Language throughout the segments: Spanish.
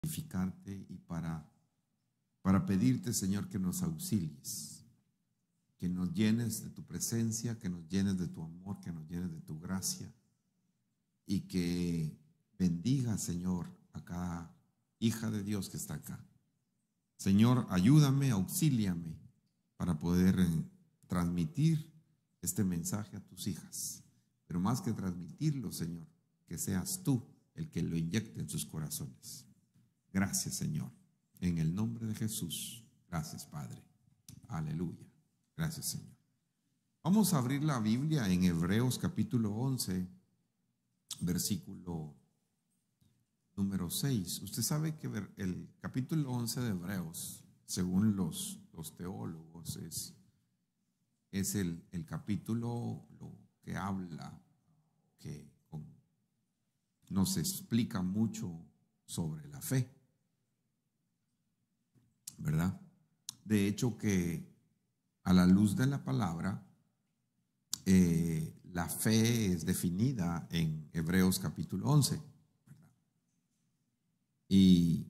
glorificarte y para pedirte, Señor, que nos auxilies, que nos llenes de tu presencia, que nos llenes de tu amor, que nos llenes de tu gracia y que bendiga, Señor, a cada hija de Dios que está acá. Señor, ayúdame, auxíliame para poder transmitir este mensaje a tus hijas. Pero más que transmitirlo, Señor, que seas tú el que lo inyecte en sus corazones. Gracias, Señor. En el nombre de Jesús. Gracias, Padre. Aleluya. Gracias, Señor. Vamos a abrir la Biblia en Hebreos capítulo 11, versículo número 6. Usted sabe que el capítulo 11 de Hebreos, según los teólogos, es el capítulo que habla, que nos explica mucho sobre la fe, ¿verdad? De hecho, que a la luz de la palabra, la fe es definida en Hebreos capítulo 11, ¿verdad? Y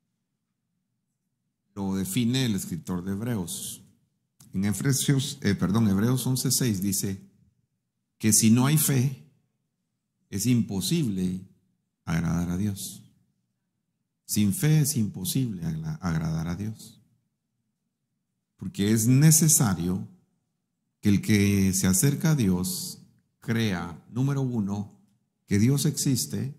lo define el escritor de Hebreos. En Hebreos 11:6 dice que si no hay fe, es imposible agradar a Dios. Sin fe es imposible agradar a Dios. Porque es necesario que el que se acerca a Dios crea, número uno, que Dios existe,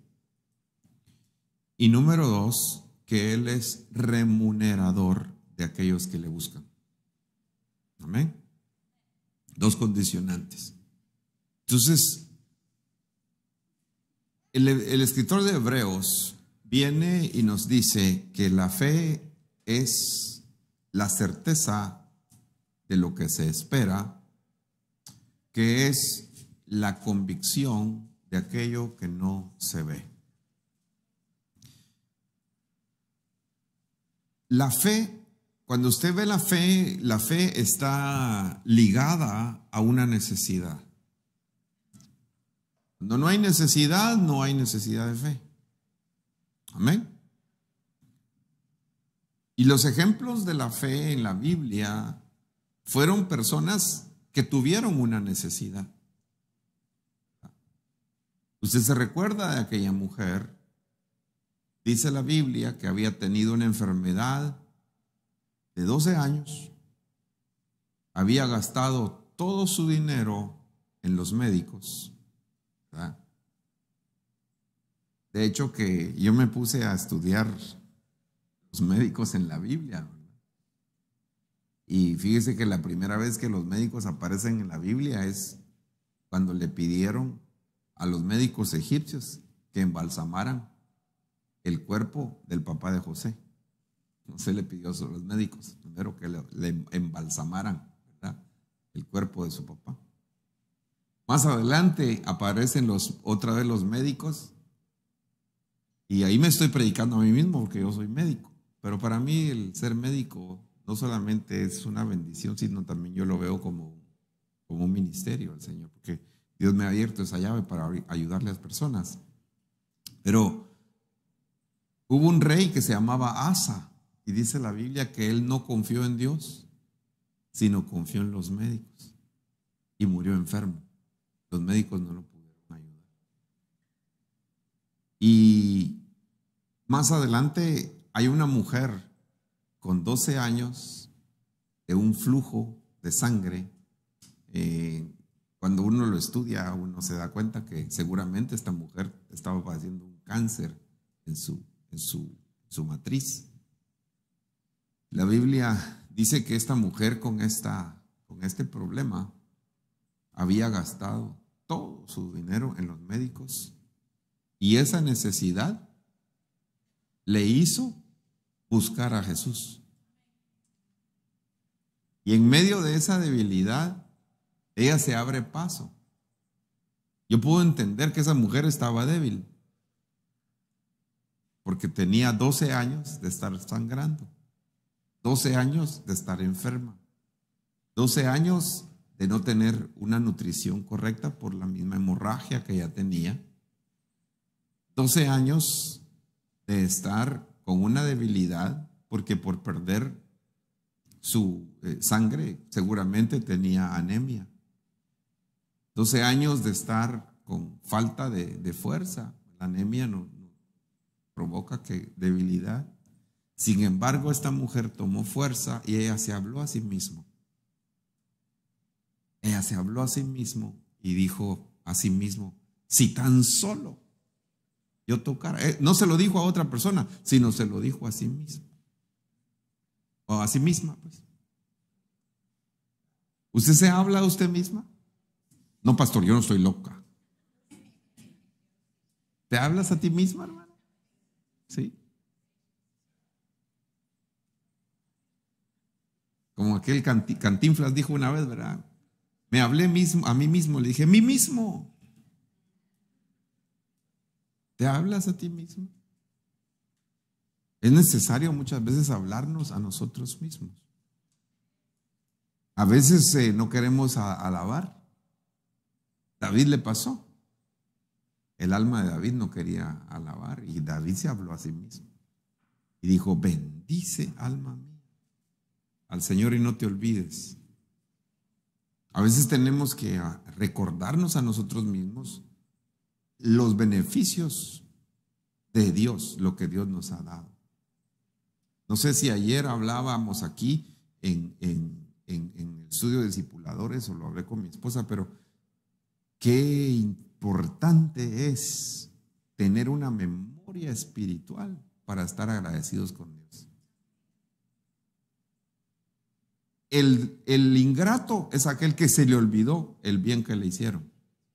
y número dos, que Él es remunerador de aquellos que le buscan. Amén. Dos condicionantes. Entonces, el escritor de Hebreos viene y nos dice que la fe es la certeza de lo que se espera, que es la convicción de aquello que no se ve. La fe, cuando usted ve la fe está ligada a una necesidad. Cuando no hay necesidad, no hay necesidad de fe. Amén. Y los ejemplos de la fe en la Biblia fueron personas que tuvieron una necesidad. Usted se recuerda de aquella mujer, dice la Biblia, que había tenido una enfermedad de 12 años, había gastado todo su dinero en los médicos, ¿verdad? De hecho, que yo me puse a estudiar los médicos en la Biblia, ¿verdad? Y fíjese que la primera vez que los médicos aparecen en la Biblia es cuando le pidieron a los médicos egipcios que embalsamaran el cuerpo del papá de José. No se le pidió a los médicos, primero que le embalsamaran, ¿verdad?, el cuerpo de su papá. Más adelante aparecen otra vez los médicos, y ahí me estoy predicando a mí mismo porque yo soy médico. Pero para mí el ser médico no solamente es una bendición, sino también yo lo veo como un ministerio al Señor, porque Dios me ha abierto esa llave para ayudarle a las personas. Pero hubo un rey que se llamaba Asa, y dice la Biblia que él no confió en Dios, sino confió en los médicos, y murió enfermo. Los médicos no lo pudieron ayudar. Y más adelante hay una mujer con 12 años de un flujo de sangre. Cuando uno lo estudia, uno se da cuenta que seguramente esta mujer estaba padeciendo un cáncer en su matriz. La Biblia dice que esta mujer con este problema había gastado todo su dinero en los médicos, y esa necesidad le hizo buscar a Jesús. Y en medio de esa debilidad, ella se abre paso. Yo puedo entender que esa mujer estaba débil, porque tenía 12 años de estar sangrando, 12 años de estar enferma, 12 años de no tener una nutrición correcta por la misma hemorragia que ella tenía, 12 años de estar con una debilidad, porque por perder su sangre seguramente tenía anemia. 12 años de estar con falta de fuerza. La anemia no provoca debilidad. Sin embargo, esta mujer tomó fuerza y ella se habló a sí misma. Ella se habló a sí misma y dijo a sí mismo: si tan solo yo tocara. No se lo dijo a otra persona, sino se lo dijo a sí mismo. O a sí misma, pues. ¿Usted se habla a usted misma? No, pastor, yo no estoy loca. ¿Te hablas a ti misma, hermano? Sí. Como aquel Cantinflas dijo una vez, ¿verdad? Me hablé a mí mismo, le dije, mí mismo. ¿Te hablas a ti mismo? Es necesario muchas veces hablarnos a nosotros mismos. A veces no queremos alabar. David le pasó. El alma de David no quería alabar y David se habló a sí mismo. Y dijo, bendice alma mía al Señor y no te olvides. A veces tenemos que recordarnos a nosotros mismos los beneficios de Dios, lo que Dios nos ha dado. No sé si ayer hablábamos aquí en el estudio de discipuladores o lo hablé con mi esposa, pero qué importante es tener una memoria espiritual para estar agradecidos con Dios. El ingrato es aquel que se le olvidó el bien que le hicieron.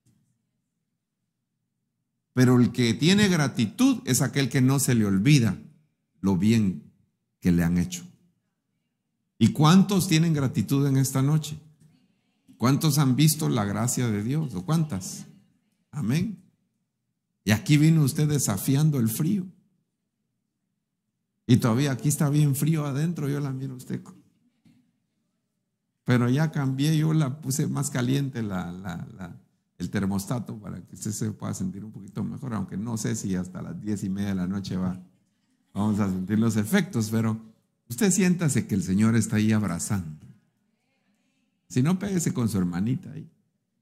Pero el que tiene gratitud es aquel que no se le olvida lo bien que le han hecho. ¿Y cuántos tienen gratitud en esta noche? ¿Cuántos han visto la gracia de Dios? ¿O cuántas? Amén. Y aquí vino usted desafiando el frío. Y todavía aquí está bien frío adentro, yo la miro a usted. Pero ya cambié, yo la puse más caliente el termostato para que usted se pueda sentir un poquito mejor, aunque no sé si hasta las 10:30 de la noche vamos a sentir los efectos, pero usted siéntase que el Señor está ahí abrazando. Si no, péguese con su hermanita ahí.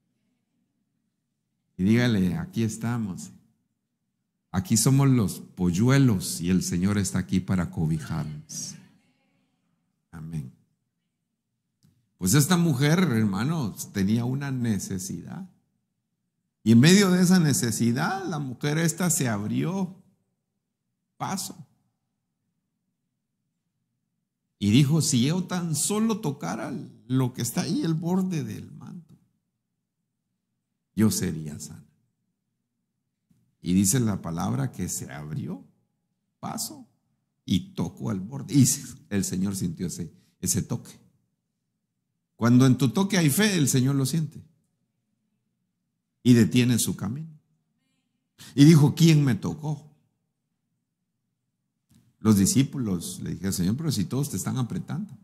Y dígale, aquí estamos. Aquí somos los polluelos y el Señor está aquí para cobijarnos. Amén. Pues esta mujer, hermanos, tenía una necesidad. Y en medio de esa necesidad, la mujer esta se abrió paso. Y dijo, si yo tan solo tocara lo que está ahí, el borde del manto, yo sería sana. Y dice la palabra que se abrió paso y tocó al borde. Y el Señor sintió ese toque. Cuando en tu toque hay fe, el Señor lo siente. Y detiene su camino. Y dijo, ¿quién me tocó? Los discípulos le dijeron, Señor, pero si todos te están apretando.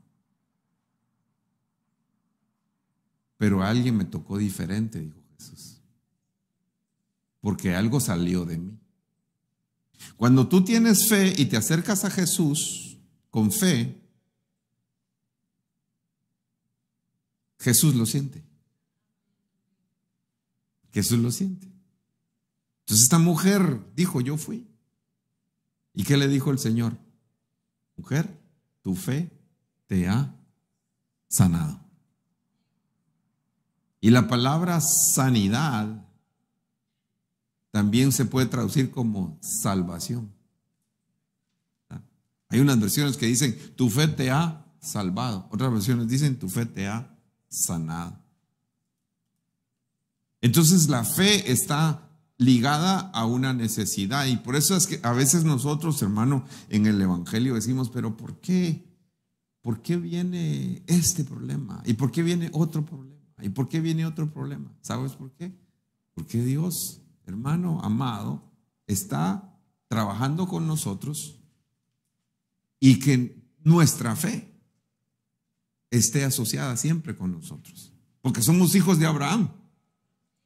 Pero alguien me tocó diferente, dijo Jesús. Porque algo salió de mí. Cuando tú tienes fe y te acercas a Jesús con fe, Jesús lo siente. Jesús lo siente. Entonces esta mujer dijo, yo fui. ¿Y qué le dijo el Señor? Mujer, tu fe te ha sanado. Y la palabra sanidad también se puede traducir como salvación. Hay unas versiones que dicen, tu fe te ha salvado. Otras versiones dicen, tu fe te ha sanado. Entonces la fe está ligada a una necesidad y por eso es que a veces nosotros, hermano, en el evangelio decimos, pero ¿por qué? ¿Por qué viene este problema? ¿Y por qué viene otro problema? ¿Y por qué viene otro problema? ¿Sabes por qué? Porque Dios, hermano amado, está trabajando con nosotros y que nuestra fe esté asociada siempre con nosotros, porque somos hijos de Abraham.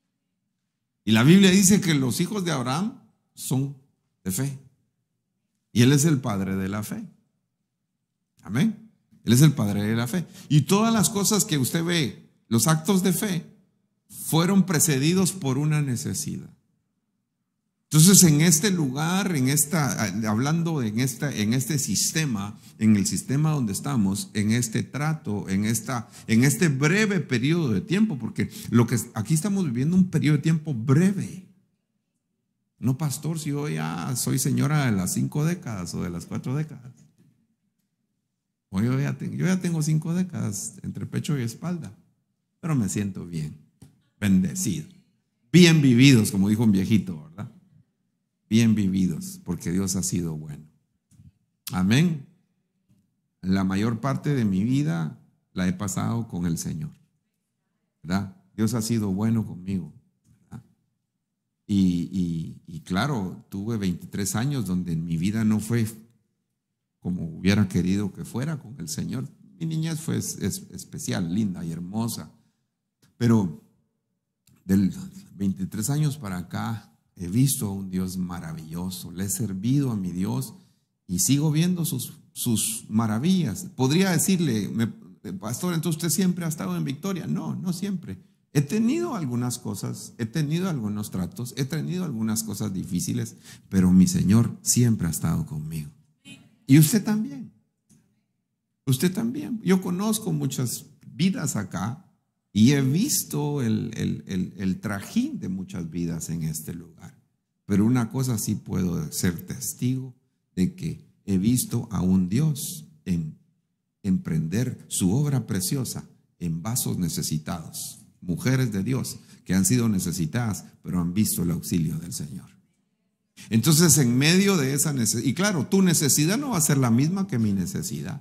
Y la Biblia dice que los hijos de Abraham son de fe. Y Él es el Padre de la fe. Amén. Él es el Padre de la fe. Y todas las cosas que usted ve, los actos de fe, fueron precedidos por una necesidad. Entonces, en este lugar, hablando en este sistema, en el sistema donde estamos, en este trato, en este breve periodo de tiempo, porque aquí estamos viviendo un periodo de tiempo breve. No, pastor, si yo ya soy señora de las 5 décadas o de las 4 décadas. O yo ya tengo 5 décadas entre pecho y espalda, pero me siento bien, bendecido, bien vividos, como dijo un viejito, ¿verdad? Bien vividos, porque Dios ha sido bueno. Amén. La mayor parte de mi vida la he pasado con el Señor, ¿verdad? Dios ha sido bueno conmigo, ¿verdad? Y claro, tuve 23 años donde mi vida no fue como hubiera querido que fuera con el Señor. Mi niñez fue especial, linda y hermosa, pero del 23 años para acá he visto a un Dios maravilloso, le he servido a mi Dios y sigo viendo sus maravillas. Podría decirle, pastor, entonces usted siempre ha estado en victoria. No, no siempre. He tenido algunas cosas, he tenido algunos tratos, he tenido algunas cosas difíciles, pero mi Señor siempre ha estado conmigo. Y usted también. Usted también. Yo conozco muchas vidas acá y he visto el trajín de muchas vidas en este lugar. Pero una cosa sí puedo ser testigo de que he visto a un Dios emprender su obra preciosa en vasos necesitados. Mujeres de Dios que han sido necesitadas, pero han visto el auxilio del Señor. Entonces, en medio de esa necesidad, y claro, tu necesidad no va a ser la misma que mi necesidad.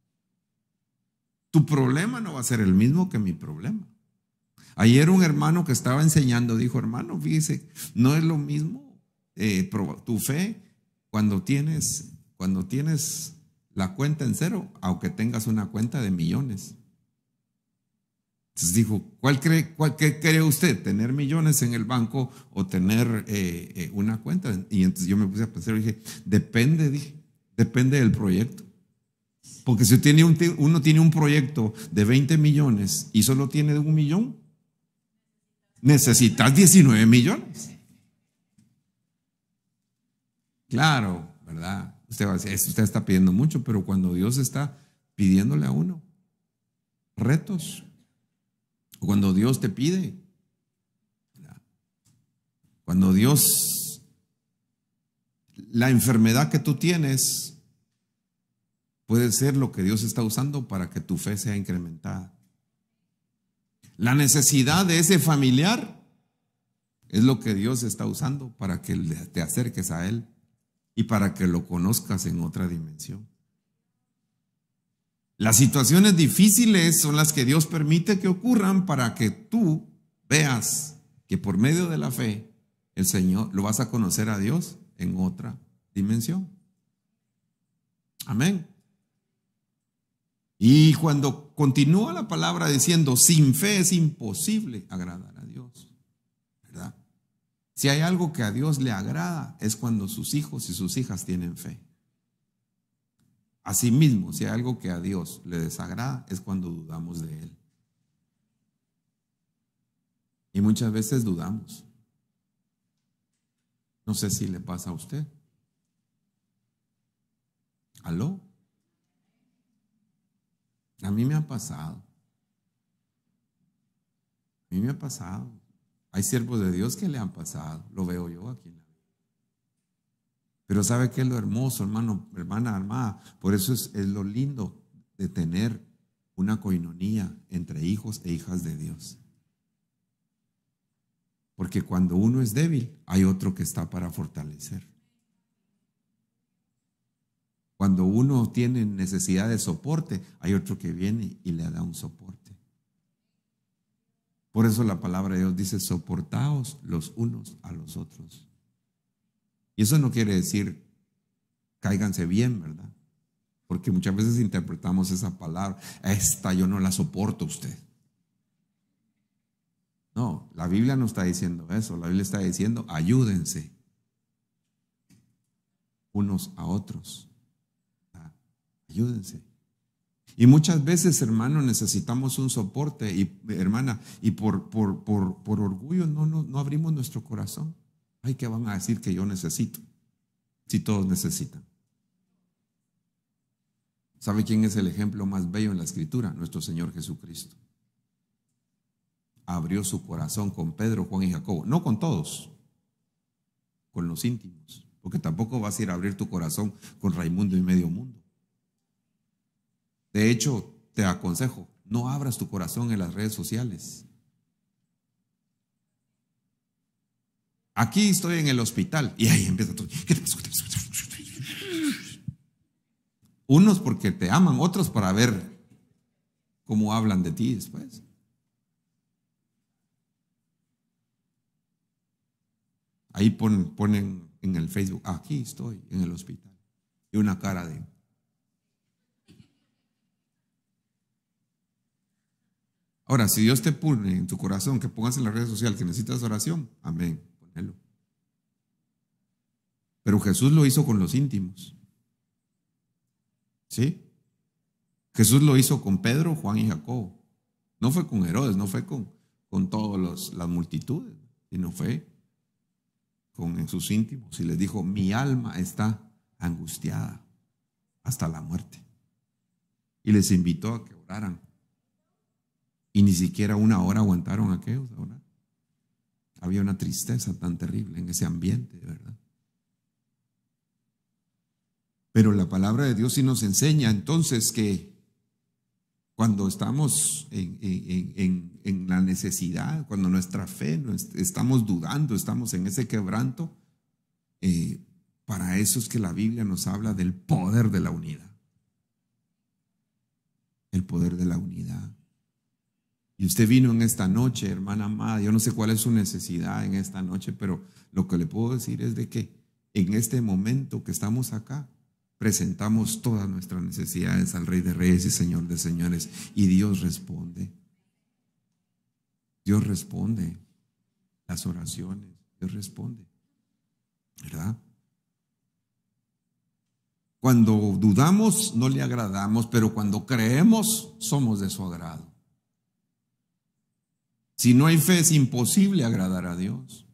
Tu problema no va a ser el mismo que mi problema. Ayer un hermano que estaba enseñando dijo, hermano, fíjese, no es lo mismo tu fe cuando tienes la cuenta en cero, aunque tengas una cuenta de millones. Entonces dijo, ¿qué cree usted? ¿Tener millones en el banco o tener una cuenta? Y entonces yo me puse a pensar y dije, depende del proyecto. Porque si uno tiene un proyecto de 20 millones y solo tiene 1 millón, necesitas 19 millones. Claro, ¿verdad? Usted va a decir, usted está pidiendo mucho, pero cuando Dios está pidiéndole a uno retos, cuando Dios te pide, ¿verdad? Cuando Dios, la enfermedad que tú tienes puede ser lo que Dios está usando para que tu fe sea incrementada. La necesidad de ese familiar es lo que Dios está usando para que te acerques a Él y para que lo conozcas en otra dimensión. Las situaciones difíciles son las que Dios permite que ocurran para que tú veas que por medio de la fe el Señor lo vas a conocer a Dios en otra dimensión. Amén. Y cuando continúa la palabra diciendo, sin fe es imposible agradar a Dios, ¿verdad? Si hay algo que a Dios le agrada, es cuando sus hijos y sus hijas tienen fe. Asimismo, si hay algo que a Dios le desagrada, es cuando dudamos de Él. Y muchas veces dudamos. No sé si le pasa a usted. ¿Aló? A mí me ha pasado. A mí me ha pasado. Hay siervos de Dios que le han pasado. Lo veo yo aquí en la vida. Pero ¿sabe qué es lo hermoso, hermano, hermana amada? Por eso es lo lindo de tener una coinonía entre hijos e hijas de Dios. Porque cuando uno es débil, hay otro que está para fortalecer. Cuando uno tiene necesidad de soporte, hay otro que viene y le da un soporte. Por eso la palabra de Dios dice, soportaos los unos a los otros. Y eso no quiere decir, cáiganse bien, ¿verdad? Porque muchas veces interpretamos esa palabra, esta yo no la soporto a usted. No, la Biblia no está diciendo eso, la Biblia está diciendo, ayúdense. unos a otros. Ayúdense. Y muchas veces, hermano, necesitamos un soporte, y hermana, y por orgullo no abrimos nuestro corazón. Ay, ¿qué van a decir que yo necesito? Si todos necesitan. ¿Sabe quién es el ejemplo más bello en la Escritura? Nuestro Señor Jesucristo. Abrió su corazón con Pedro, Juan y Jacobo. No con todos, con los íntimos. Porque tampoco vas a ir a abrir tu corazón con Raimundo y medio mundo. De hecho, te aconsejo, no abras tu corazón en las redes sociales. Aquí estoy en el hospital y ahí empieza todo. ¿Qué te pasó? ¿Qué te pasó? Unos porque te aman, otros para ver cómo hablan de ti después. Ahí ponen en el Facebook, aquí estoy en el hospital. Y una cara de... Ahora, si Dios te pone en tu corazón que pongas en las redes sociales que necesitas oración, amén, ponelo. Pero Jesús lo hizo con los íntimos. ¿Sí? Jesús lo hizo con Pedro, Juan y Jacobo. No fue con Herodes, no fue con todas las multitudes, sino fue con sus íntimos. Y les dijo, mi alma está angustiada hasta la muerte. Y les invitó a que oraran. Y ni siquiera una hora aguantaron aquellos a orar. Había una tristeza tan terrible en ese ambiente, de verdad. Pero la palabra de Dios sí nos enseña entonces que cuando estamos en la necesidad, cuando nuestra fe, estamos dudando, estamos en ese quebranto, para eso es que la Biblia nos habla del poder de la unidad. El poder de la unidad. Y usted vino en esta noche, hermana amada, yo no sé cuál es su necesidad en esta noche, pero lo que le puedo decir es de que en este momento que estamos acá, presentamos todas nuestras necesidades al Rey de Reyes y Señor de Señores, y Dios responde. Dios responde las oraciones, Dios responde, ¿verdad? Cuando dudamos no le agradamos, pero cuando creemos somos de su agrado. Si no hay fe es imposible agradar a Dios.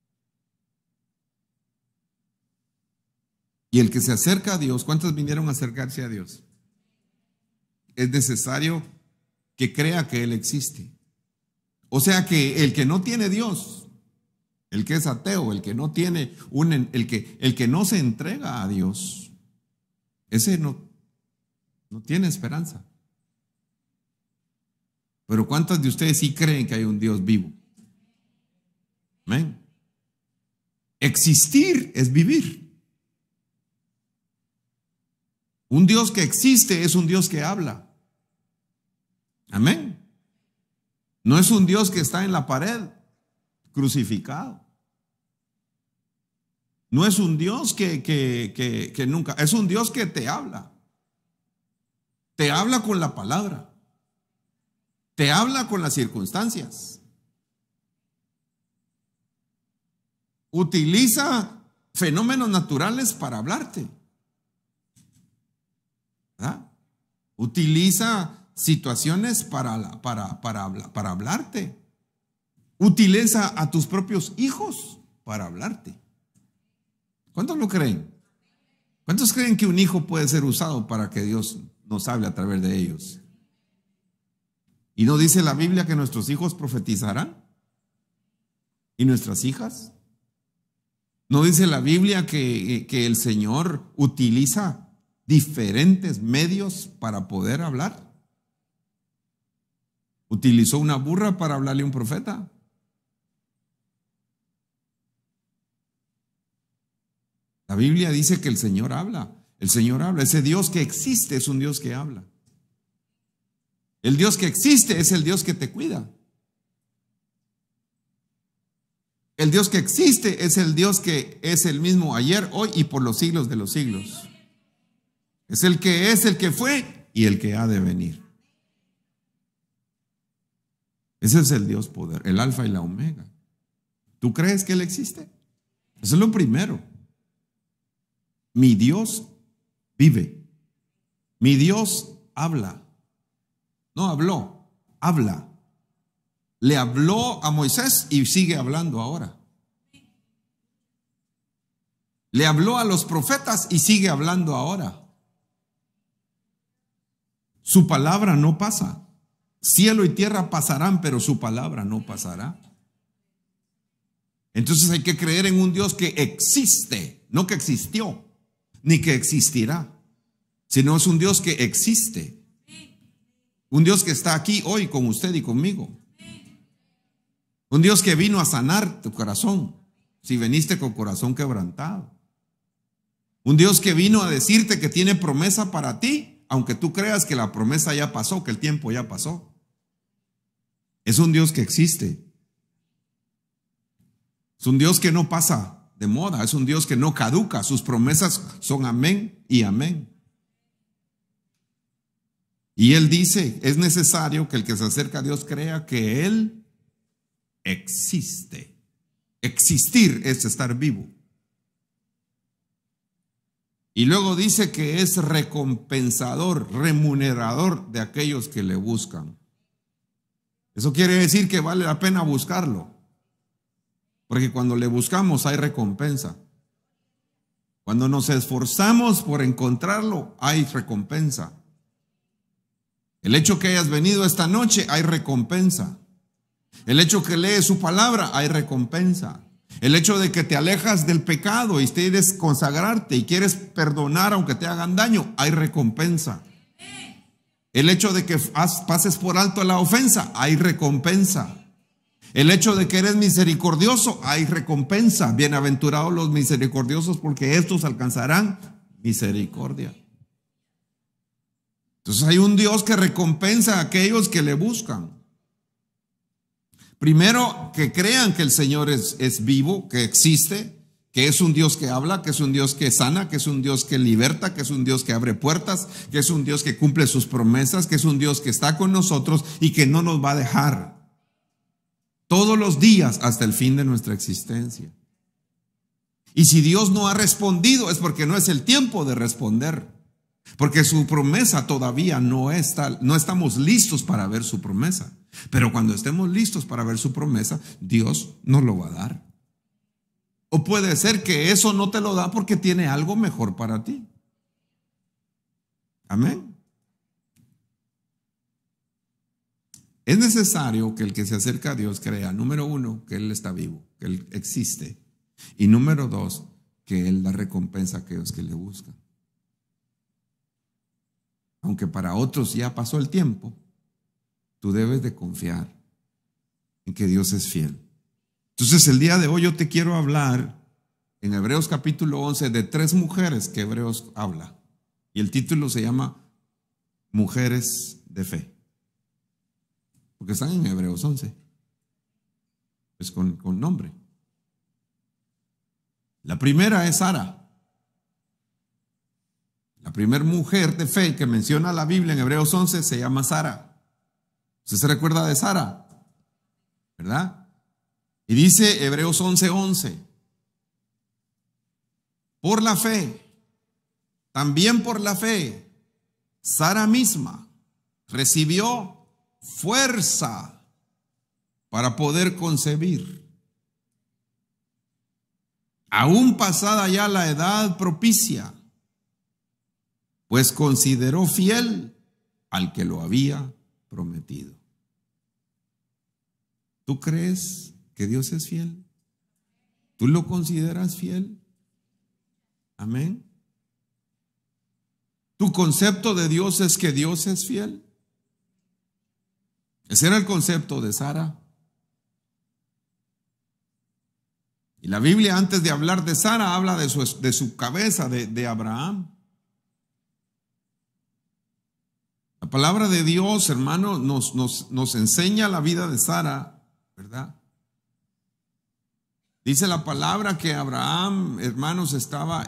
Y el que se acerca a Dios, ¿cuántos vinieron a acercarse a Dios? Es necesario que crea que Él existe. O sea que el que no tiene Dios, el que es ateo, el que no tiene el que no se entrega a Dios, ese no tiene esperanza. Pero ¿cuántos de ustedes sí creen que hay un Dios vivo? Amén. Existir es vivir. Un Dios que existe es un Dios que habla. Amén. No es un Dios que está en la pared, crucificado. No es un Dios que nunca, es un Dios que te habla. Te habla con la palabra. Te habla con las circunstancias. Utiliza fenómenos naturales para hablarte. ¿Verdad? Utiliza situaciones para hablarte. Utiliza a tus propios hijos para hablarte. ¿Cuántos lo creen? ¿Cuántos creen que un hijo puede ser usado para que Dios nos hable a través de ellos? ¿Y no dice la Biblia que nuestros hijos profetizarán? ¿Y nuestras hijas? ¿No dice la Biblia que el Señor utiliza diferentes medios para poder hablar? ¿Utilizó una burra para hablarle a un profeta? La Biblia dice que el Señor habla. El Señor habla. Ese Dios que existe es un Dios que habla. El Dios que existe es el Dios que te cuida. El Dios que existe es el Dios que es el mismo ayer, hoy y por los siglos de los siglos. Es el que fue y el que ha de venir. Ese es el Dios poder, el alfa y la omega. ¿Tú crees que Él existe? Eso es lo primero. Mi Dios vive. Mi Dios habla. No habló, habla. Le habló a Moisés y sigue hablando ahora. Le habló a los profetas y sigue hablando ahora. Su palabra no pasa. Cielo y tierra pasarán, pero su palabra no pasará. Entonces hay que creer en un Dios que existe, no que existió, ni que existirá, sino es un Dios que existe. Un Dios que está aquí hoy con usted y conmigo. Un Dios que vino a sanar tu corazón, si veniste con corazón quebrantado. Un Dios que vino a decirte que tiene promesa para ti, aunque tú creas que la promesa ya pasó, que el tiempo ya pasó. Es un Dios que existe. Es un Dios que no pasa de moda, es un Dios que no caduca. Sus promesas son amén y amén. Y Él dice, es necesario que el que se acerca a Dios crea que Él existe. Existir es estar vivo. Y luego dice que es recompensador, remunerador de aquellos que le buscan. Eso quiere decir que vale la pena buscarlo. Porque cuando le buscamos hay recompensa. Cuando nos esforzamos por encontrarlo, hay recompensa. El hecho que hayas venido esta noche, hay recompensa. El hecho que lees su palabra, hay recompensa. El hecho de que te alejas del pecado y quieres consagrarte y quieres perdonar aunque te hagan daño, hay recompensa. El hecho de que pases por alto la ofensa, hay recompensa. El hecho de que eres misericordioso, hay recompensa. Bienaventurados los misericordiosos, porque estos alcanzarán misericordia. Entonces hay un Dios que recompensa a aquellos que le buscan. Primero, que crean que el Señor es vivo, que existe, que es un Dios que habla, que es un Dios que sana, que es un Dios que liberta, que es un Dios que abre puertas, que es un Dios que cumple sus promesas, que es un Dios que está con nosotros y que no nos va a dejar todos los días hasta el fin de nuestra existencia. Y si Dios no ha respondido es porque no es el tiempo de responder, porque su promesa todavía no estamos listos para ver su promesa. Pero cuando estemos listos para ver su promesa, Dios nos lo va a dar. O puede ser que eso no te lo da porque tiene algo mejor para ti. Amén. Es necesario que el que se acerca a Dios crea, número uno, que Él está vivo, que Él existe. Y número dos, que Él da recompensa a aquellos que le buscan. Aunque para otros ya pasó el tiempo, tú debes de confiar en que Dios es fiel. Entonces el día de hoy yo te quiero hablar en Hebreos capítulo 11 de 3 mujeres que Hebreos habla. Y el título se llama Mujeres de Fe. Porque están en Hebreos 11. Es con nombre. La primera es Sara. La primera mujer de fe que menciona la Biblia en Hebreos 11 se llama Sara. ¿Usted se recuerda de Sara? ¿Verdad? Y dice Hebreos 11:11. Por la fe, también por la fe, Sara misma recibió fuerza para poder concebir. Aún pasada ya la edad propicia, pues consideró fiel al que lo había prometido. ¿Tú crees que Dios es fiel? ¿Tú lo consideras fiel? Amén. ¿Tu concepto de Dios es que Dios es fiel? Ese era el concepto de Sara. Y la Biblia, antes de hablar de Sara, habla de su cabeza, de Abraham. La palabra de Dios, hermano, nos enseña la vida de Sara, ¿verdad? Dice la palabra que Abraham, hermanos, estaba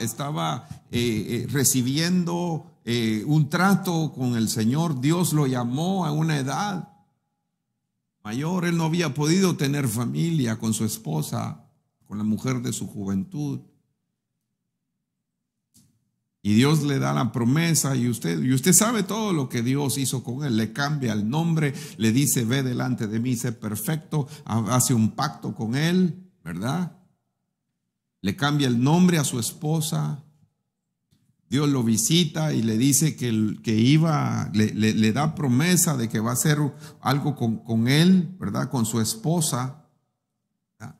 recibiendo un trato con el Señor. Dios lo llamó a una edad mayor. Él no había podido tener familia con su esposa, con la mujer de su juventud. Y Dios le da la promesa y usted sabe todo lo que Dios hizo con él. Le cambia el nombre, le dice, ve delante de mí, sé perfecto, hace un pacto con él, ¿verdad? Le cambia el nombre a su esposa. Dios lo visita y le dice que le da promesa de que va a hacer algo con él, ¿verdad? Con su esposa. ¿Verdad?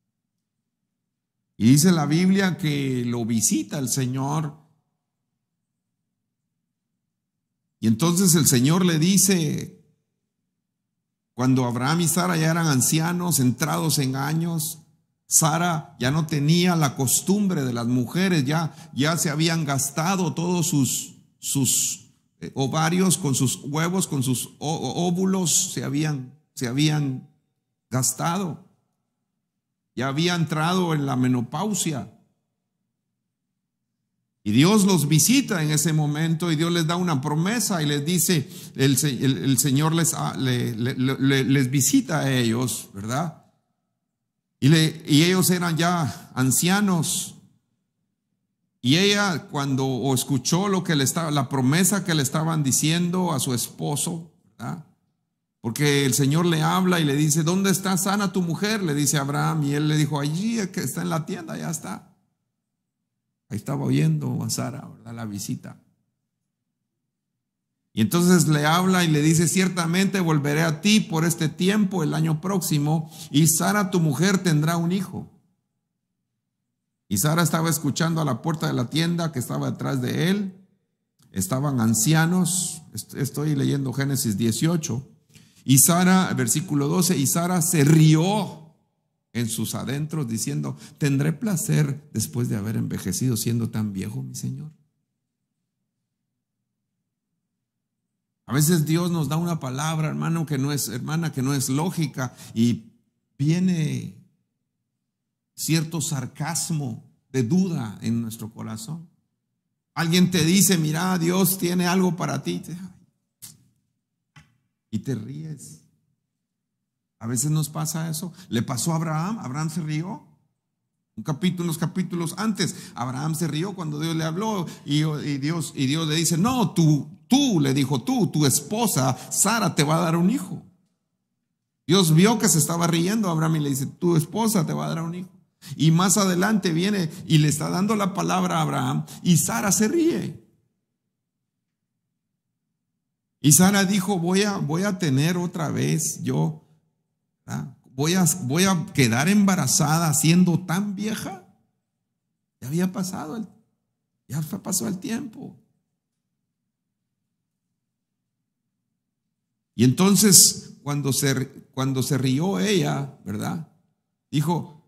Y dice la Biblia que lo visita el Señor. Y entonces el Señor le dice, cuando Abraham y Sara ya eran ancianos, entrados en años, Sara ya no tenía la costumbre de las mujeres, ya se habían gastado todos sus ovarios con sus huevos, con sus óvulos, se habían gastado. Ya había entrado en la menopausia. Y Dios los visita en ese momento y Dios les da una promesa y les dice, el Señor les visita a ellos, ¿verdad? Y ellos eran ya ancianos. Y ella cuando escuchó la promesa que le estaban diciendo a su esposo, ¿verdad? Porque el Señor le habla y le dice, ¿dónde está Sara tu mujer? Le dice Abraham, y él le dijo, allí que está en la tienda, ya está. Ahí estaba oyendo a Sara, ¿verdad? La visita. Y entonces le habla y le dice, ciertamente volveré a ti por este tiempo, el año próximo, y Sara tu mujer tendrá un hijo. Y Sara estaba escuchando a la puerta de la tienda que estaba detrás de él. Estaban ancianos. Estoy leyendo Génesis 18. Y Sara, versículo 12, y Sara se rió en sus adentros diciendo, ¿tendré placer después de haber envejecido siendo tan viejo, mi Señor? A veces Dios nos da una palabra, hermana, que no es lógica, y viene cierto sarcasmo de duda en nuestro corazón. Alguien te dice, mira, Dios tiene algo para ti, y te ríes. A veces nos pasa eso. Le pasó a Abraham. Abraham se rió. Unos capítulos antes, Abraham se rió cuando Dios le habló y Dios le dice, no, le dijo, tu esposa Sara te va a dar un hijo. Dios vio que se estaba riendo a Abraham y le dice, tu esposa te va a dar un hijo. Y más adelante viene y le está dando la palabra a Abraham y Sara se ríe. Y Sara dijo, voy a tener otra vez yo. Voy a quedar embarazada siendo tan vieja. Ya pasó el tiempo. Y entonces cuando se rió ella, ¿verdad? Dijo,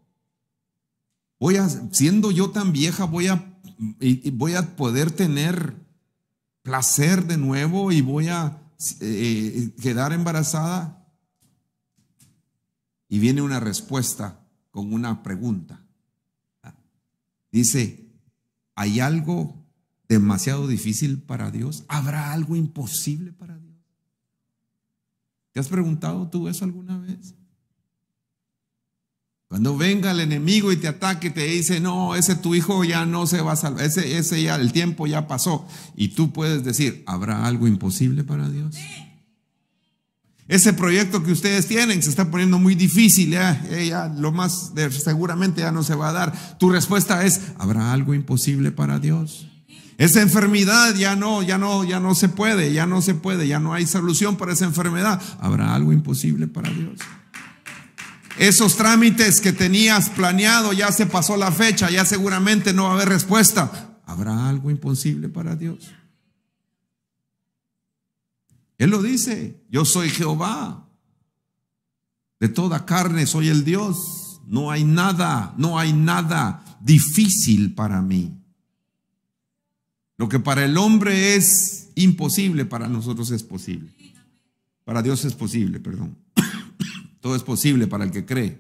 siendo yo tan vieja, voy a poder tener placer de nuevo y voy a quedar embarazada. Y viene una respuesta con una pregunta. Dice, ¿hay algo demasiado difícil para Dios? ¿Habrá algo imposible para Dios? ¿Te has preguntado tú eso alguna vez? Cuando venga el enemigo y te ataque, te dice, no, ese tu hijo ya no se va a salvar, ese ya, el tiempo ya pasó. Y tú puedes decir, ¿habrá algo imposible para Dios? Ese proyecto que ustedes tienen se está poniendo muy difícil, seguramente ya no se va a dar. Tu respuesta es, ¿habrá algo imposible para Dios? Esa enfermedad ya no se puede, ya no hay solución para esa enfermedad. ¿Habrá algo imposible para Dios? Esos trámites que tenías planeado, ya se pasó la fecha, ya seguramente no va a haber respuesta. ¿Habrá algo imposible para Dios? Él lo dice, yo soy Jehová, de toda carne soy el Dios, no hay nada difícil para mí. Lo que para el hombre es imposible, para nosotros es posible. Para Dios es posible, perdón. Todo es posible para el que cree.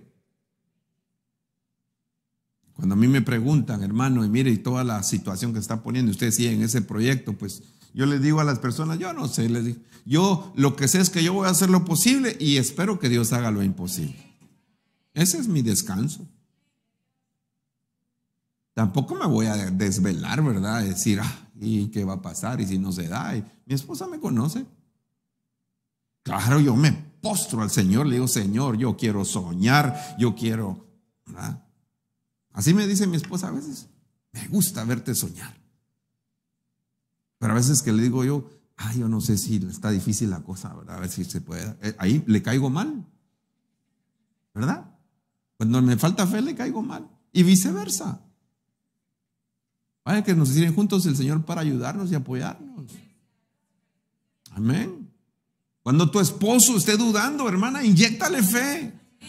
Cuando a mí me preguntan, hermano, y mire, y toda la situación que está poniendo, ustedes siguen ese proyecto, pues yo les digo a las personas, yo no sé, les digo, yo lo que sé es que yo voy a hacer lo posible y espero que Dios haga lo imposible. Ese es mi descanso. Tampoco me voy a desvelar, ¿verdad? Decir, ¿y qué va a pasar? Y si no se da. Y mi esposa me conoce. Claro, yo me postro al Señor, le digo, Señor, yo quiero soñar, yo quiero, ¿verdad? Así me dice mi esposa a veces, me gusta verte soñar. Pero a veces que le digo yo, yo no sé si está difícil la cosa, ¿verdad? A ver si se puede. Ahí le caigo mal, ¿verdad? Cuando me falta fe le caigo mal. Y viceversa. Vaya que nos sirven juntos el Señor para ayudarnos y apoyarnos. Amén. Cuando tu esposo esté dudando, hermana, inyéctale fe.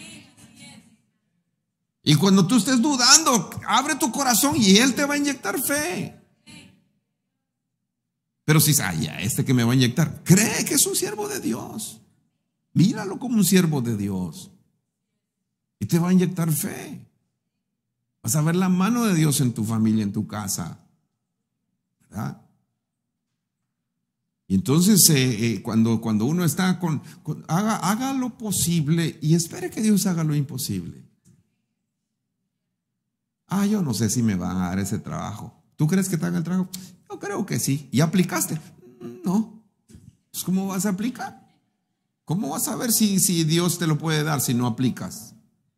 Y cuando tú estés dudando, abre tu corazón y Él te va a inyectar fe. Pero si este que me va a inyectar, cree que es un siervo de Dios. Míralo como un siervo de Dios. Y te va a inyectar fe. Vas a ver la mano de Dios en tu familia, en tu casa, ¿verdad? Y entonces cuando uno está haga lo posible y espere que Dios haga lo imposible. Yo no sé si me van a dar ese trabajo. ¿Tú crees que te hagan el trabajo? Yo creo que sí. ¿Y aplicaste? No. Entonces, ¿cómo vas a aplicar? ¿Cómo vas a ver si Dios te lo puede dar si no aplicas?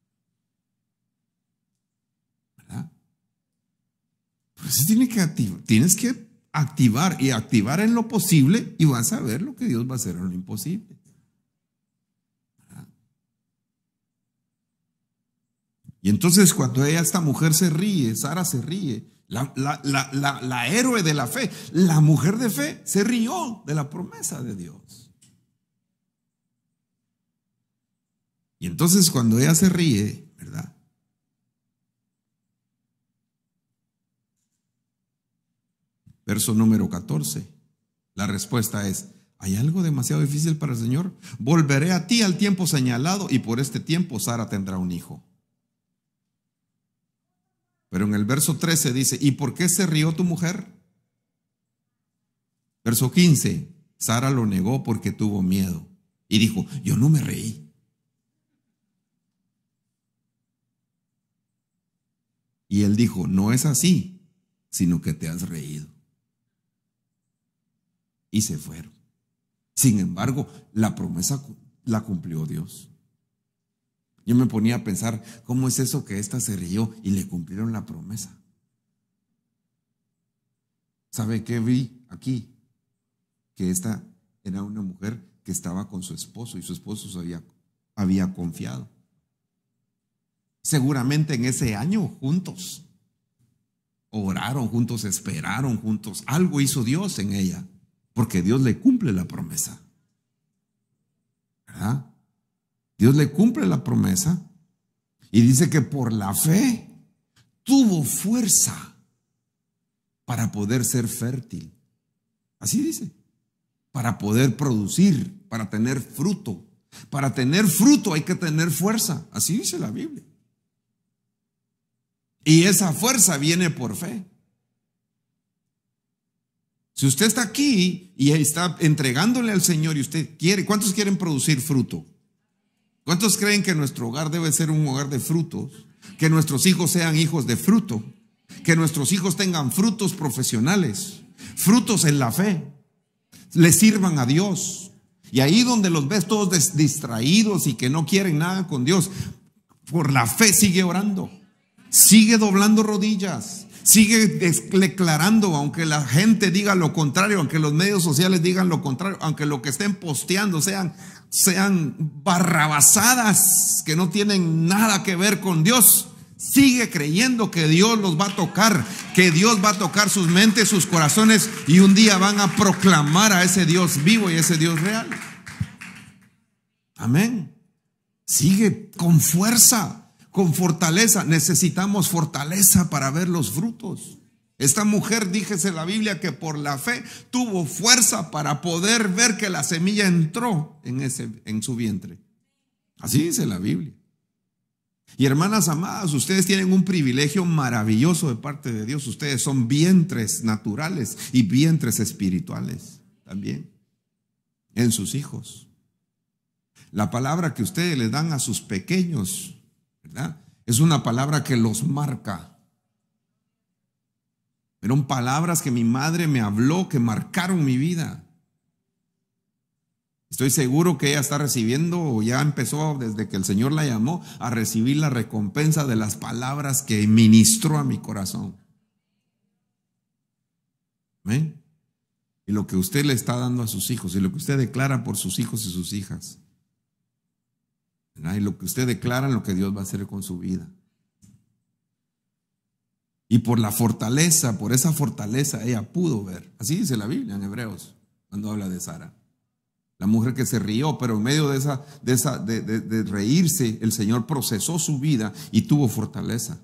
Pues tienes que activar y activar en lo posible y vas a ver lo que Dios va a hacer en lo imposible. ¿Verdad? Y entonces cuando esta mujer se ríe, Sara se ríe, la héroe de la fe, la mujer de fe, se rió de la promesa de Dios. Y entonces cuando ella se ríe, ¿verdad? Verso número 14. La respuesta es, ¿hay algo demasiado difícil para el Señor? Volveré a ti al tiempo señalado y por este tiempo Sara tendrá un hijo. Pero en el verso 13 dice, ¿y por qué se rió tu mujer? Verso 15, Sara lo negó porque tuvo miedo y dijo, yo no me reí. Y él dijo, no es así, sino que te has reído. Y se fueron. Sin embargo, la promesa la cumplió Dios. Yo me ponía a pensar, ¿cómo es eso que esta se rió y le cumplieron la promesa? ¿Sabe qué vi aquí? Que esta era una mujer que estaba con su esposo y su esposo había confiado. Seguramente en ese año juntos oraron juntos, esperaron juntos. Algo hizo Dios en ella. Porque Dios le cumple la promesa. ¿Verdad? Dios le cumple la promesa y dice que por la fe tuvo fuerza para poder ser fértil. Así dice. Para poder producir, para tener fruto. Para tener fruto hay que tener fuerza. Así dice la Biblia. Y esa fuerza viene por fe. Si usted está aquí y está entregándole al Señor y usted quiere, ¿cuántos quieren producir fruto? ¿Cuántos creen que nuestro hogar debe ser un hogar de frutos? Que nuestros hijos sean hijos de fruto. Que nuestros hijos tengan frutos profesionales, frutos en la fe, le sirvan a Dios. Y ahí donde los ves todos distraídos y que no quieren nada con Dios, por la fe sigue orando, sigue doblando rodillas. Sigue declarando, aunque la gente diga lo contrario, aunque los medios sociales digan lo contrario, aunque lo que estén posteando sean barrabasadas que no tienen nada que ver con Dios. Sigue creyendo que Dios los va a tocar, que Dios va a tocar sus mentes, sus corazones y un día van a proclamar a ese Dios vivo y a ese Dios real. Amén. Sigue con fuerza. Con fortaleza, necesitamos fortaleza para ver los frutos. Esta mujer, díjese la Biblia, que por la fe tuvo fuerza para poder ver que la semilla entró en su vientre. Así dice la Biblia. Y hermanas amadas, ustedes tienen un privilegio maravilloso de parte de Dios. Ustedes son vientres naturales y vientres espirituales también en sus hijos. La palabra que ustedes les dan a sus pequeños, ¿verdad? Es una palabra que los marca. Fueron palabras que mi madre me habló, que marcaron mi vida. Estoy seguro que ella está recibiendo, o ya empezó desde que el Señor la llamó, a recibir la recompensa de las palabras que ministró a mi corazón. ¿Amén? Y lo que usted le está dando a sus hijos, y lo que usted declara por sus hijos y sus hijas, ¿verdad? Y lo que usted declara, lo que Dios va a hacer con su vida. Y por la fortaleza, por esa fortaleza, ella pudo ver. Así dice la Biblia en Hebreos, cuando habla de Sara. La mujer que se rió, pero en medio de reírse, el Señor procesó su vida y tuvo fortaleza.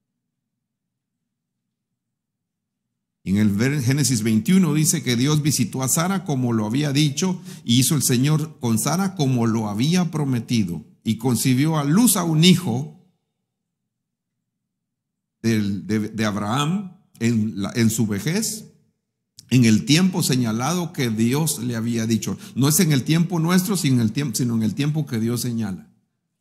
En el Génesis 21 dice que Dios visitó a Sara como lo había dicho, y hizo el Señor con Sara como lo había prometido, y concibió a luz a un hijo de Abraham en su vejez, en el tiempo señalado que Dios le había dicho. No es en el tiempo nuestro, sino en el tiempo que Dios señala.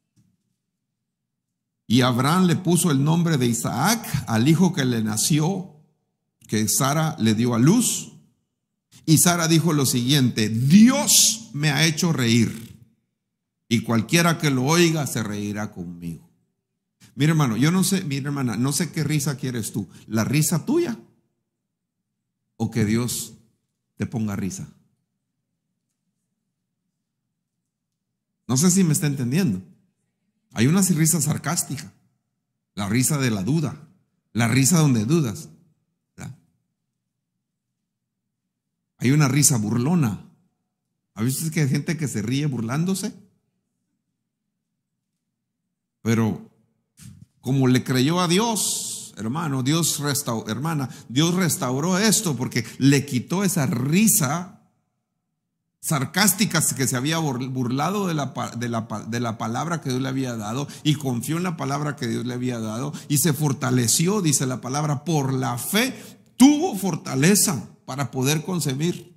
Y Abraham le puso el nombre de Isaac al hijo que le nació, que Sara le dio a luz. Y Sara dijo lo siguiente: Dios me ha hecho reír, y cualquiera que lo oiga se reirá conmigo. Mira, hermano, yo no sé, mira, hermana, no sé qué risa quieres tú, la risa tuya o que Dios te ponga risa. No sé si me está entendiendo. Hay una risa sarcástica, la risa de la duda, la risa donde dudas, ¿verdad? Hay una risa burlona. ¿Ha visto que hay gente que se ríe burlándose? Pero como le creyó a Dios, hermano, Dios restauró esto, porque le quitó esa risa sarcástica que se había burlado de la palabra que Dios le había dado, y confió en la palabra que Dios le había dado, y se fortaleció, dice la palabra, por la fe tuvo fortaleza para poder concebir.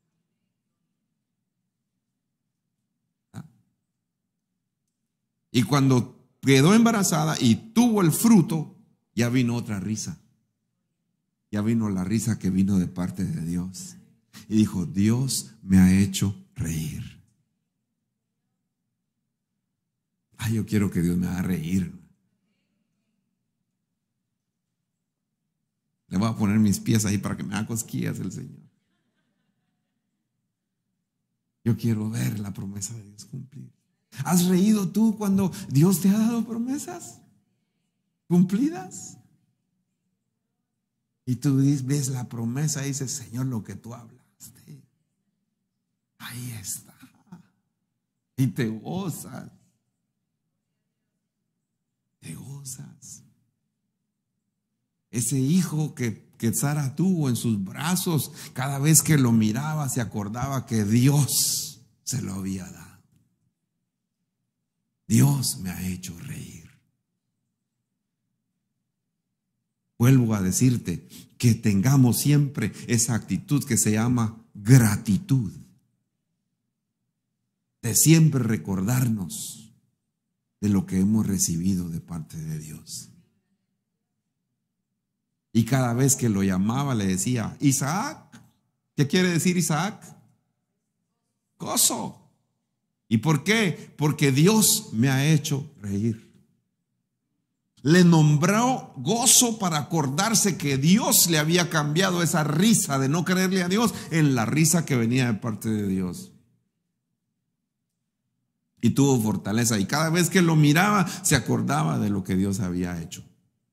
Y cuando quedó embarazada y tuvo el fruto, ya vino otra risa. Ya vino la risa que vino de parte de Dios. Y dijo: Dios me ha hecho reír. Ay, yo quiero que Dios me haga reír. Le voy a poner mis pies ahí para que me haga cosquillas el Señor. Yo quiero ver la promesa de Dios cumplir. ¿Has reído tú cuando Dios te ha dado promesas cumplidas? Y tú ves la promesa y dices: Señor, lo que tú hablaste, ahí está. Y te gozas. Te gozas. Ese hijo que Sara tuvo en sus brazos, cada vez que lo miraba se acordaba que Dios se lo había dado. Dios me ha hecho reír. Vuelvo a decirte que tengamos siempre esa actitud que se llama gratitud. De siempre recordarnos de lo que hemos recibido de parte de Dios. Y cada vez que lo llamaba le decía: Isaac. ¿Qué quiere decir Isaac? Gozo. ¿Y por qué? Porque Dios me ha hecho reír. Le nombró gozo para acordarse que Dios le había cambiado esa risa de no creerle a Dios en la risa que venía de parte de Dios. Y tuvo fortaleza, y cada vez que lo miraba se acordaba de lo que Dios había hecho.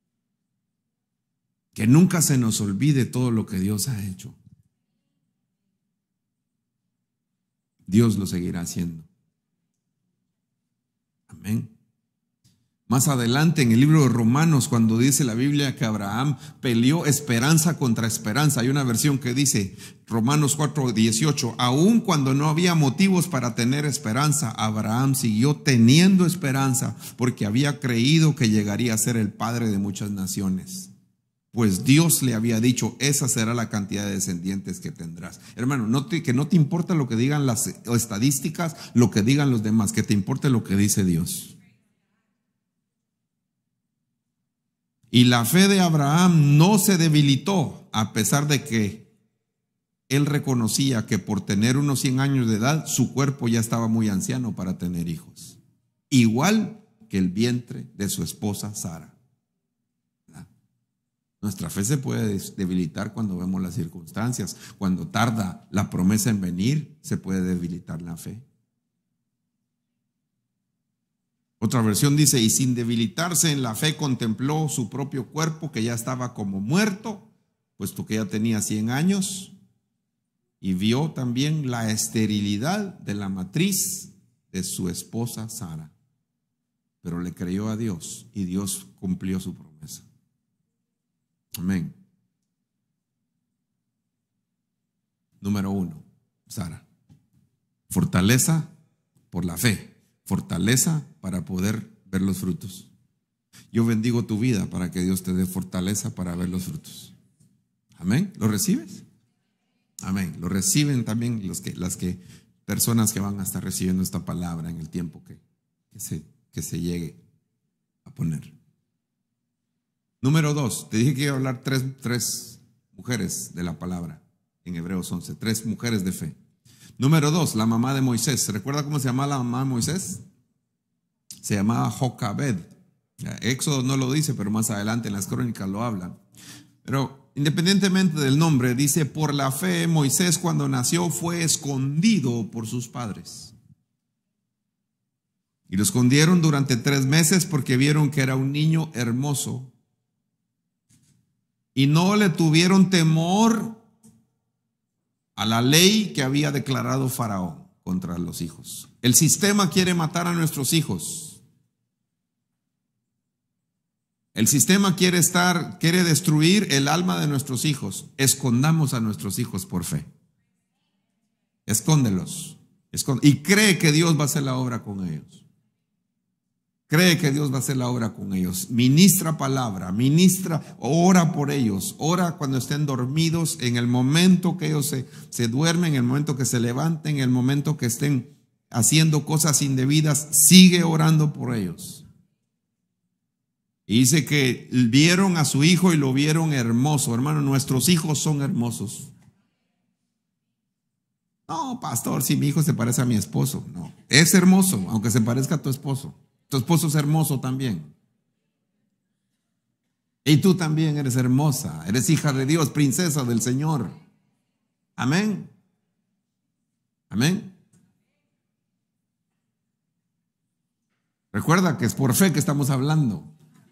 Que nunca se nos olvide todo lo que Dios ha hecho. Dios lo seguirá haciendo. Amén. Más adelante en el libro de Romanos, cuando dice la Biblia que Abraham peleó esperanza contra esperanza, hay una versión que dice, Romanos 4:18, aun cuando no había motivos para tener esperanza, Abraham siguió teniendo esperanza porque había creído que llegaría a ser el padre de muchas naciones. Pues Dios le había dicho: esa será la cantidad de descendientes que tendrás. Hermano, que no te importa lo que digan las estadísticas, lo que digan los demás, que te importe lo que dice Dios. Y la fe de Abraham no se debilitó a pesar de que él reconocía que por tener unos 100 años de edad, su cuerpo ya estaba muy anciano para tener hijos. Igual que el vientre de su esposa Sara. Nuestra fe se puede debilitar cuando vemos las circunstancias. Cuando tarda la promesa en venir, se puede debilitar la fe. Otra versión dice, y sin debilitarse en la fe contempló su propio cuerpo que ya estaba como muerto, puesto que ya tenía 100 años, y vio también la esterilidad de la matriz de su esposa Sara. Pero le creyó a Dios y Dios cumplió su promesa. Amén. Número 1, Sara. Fortaleza por la fe. Fortaleza para poder ver los frutos. Yo bendigo tu vida para que Dios te dé fortaleza para ver los frutos. Amén. ¿Lo recibes? Amén. Lo reciben también las personas que van a estar recibiendo esta palabra en el tiempo que se llegue a poner. Número 2, te dije que iba a hablar tres mujeres de la palabra en Hebreos 11, 3 mujeres de fe. Número 2, la mamá de Moisés. ¿Recuerda cómo se llamaba la mamá de Moisés? Se llamaba Jocabed. Éxodo no lo dice, pero más adelante en las crónicas lo hablan. Pero independientemente del nombre, dice, por la fe Moisés cuando nació fue escondido por sus padres. Y lo escondieron durante 3 meses porque vieron que era un niño hermoso. Y no le tuvieron temor a la ley que había declarado Faraón contra los hijos. El sistema quiere matar a nuestros hijos. El sistema quiere destruir el alma de nuestros hijos. Escondamos a nuestros hijos por fe. Escóndelos. Y cree que Dios va a hacer la obra con ellos. Cree que Dios va a hacer la obra con ellos. Ministra palabra, ora por ellos. Ora cuando estén dormidos, en el momento que ellos se duermen, en el momento que se levanten, en el momento que estén haciendo cosas indebidas, sigue orando por ellos. Y dice que vieron a su hijo y lo vieron hermoso. Hermano, nuestros hijos son hermosos. No, pastor, si mi hijo se parece a mi esposo. No, es hermoso, aunque se parezca a tu esposo. Tu esposo es hermoso también. Y tú también eres hermosa. Eres hija de Dios, princesa del Señor. Amén. Amén. Recuerda que es por fe que estamos hablando.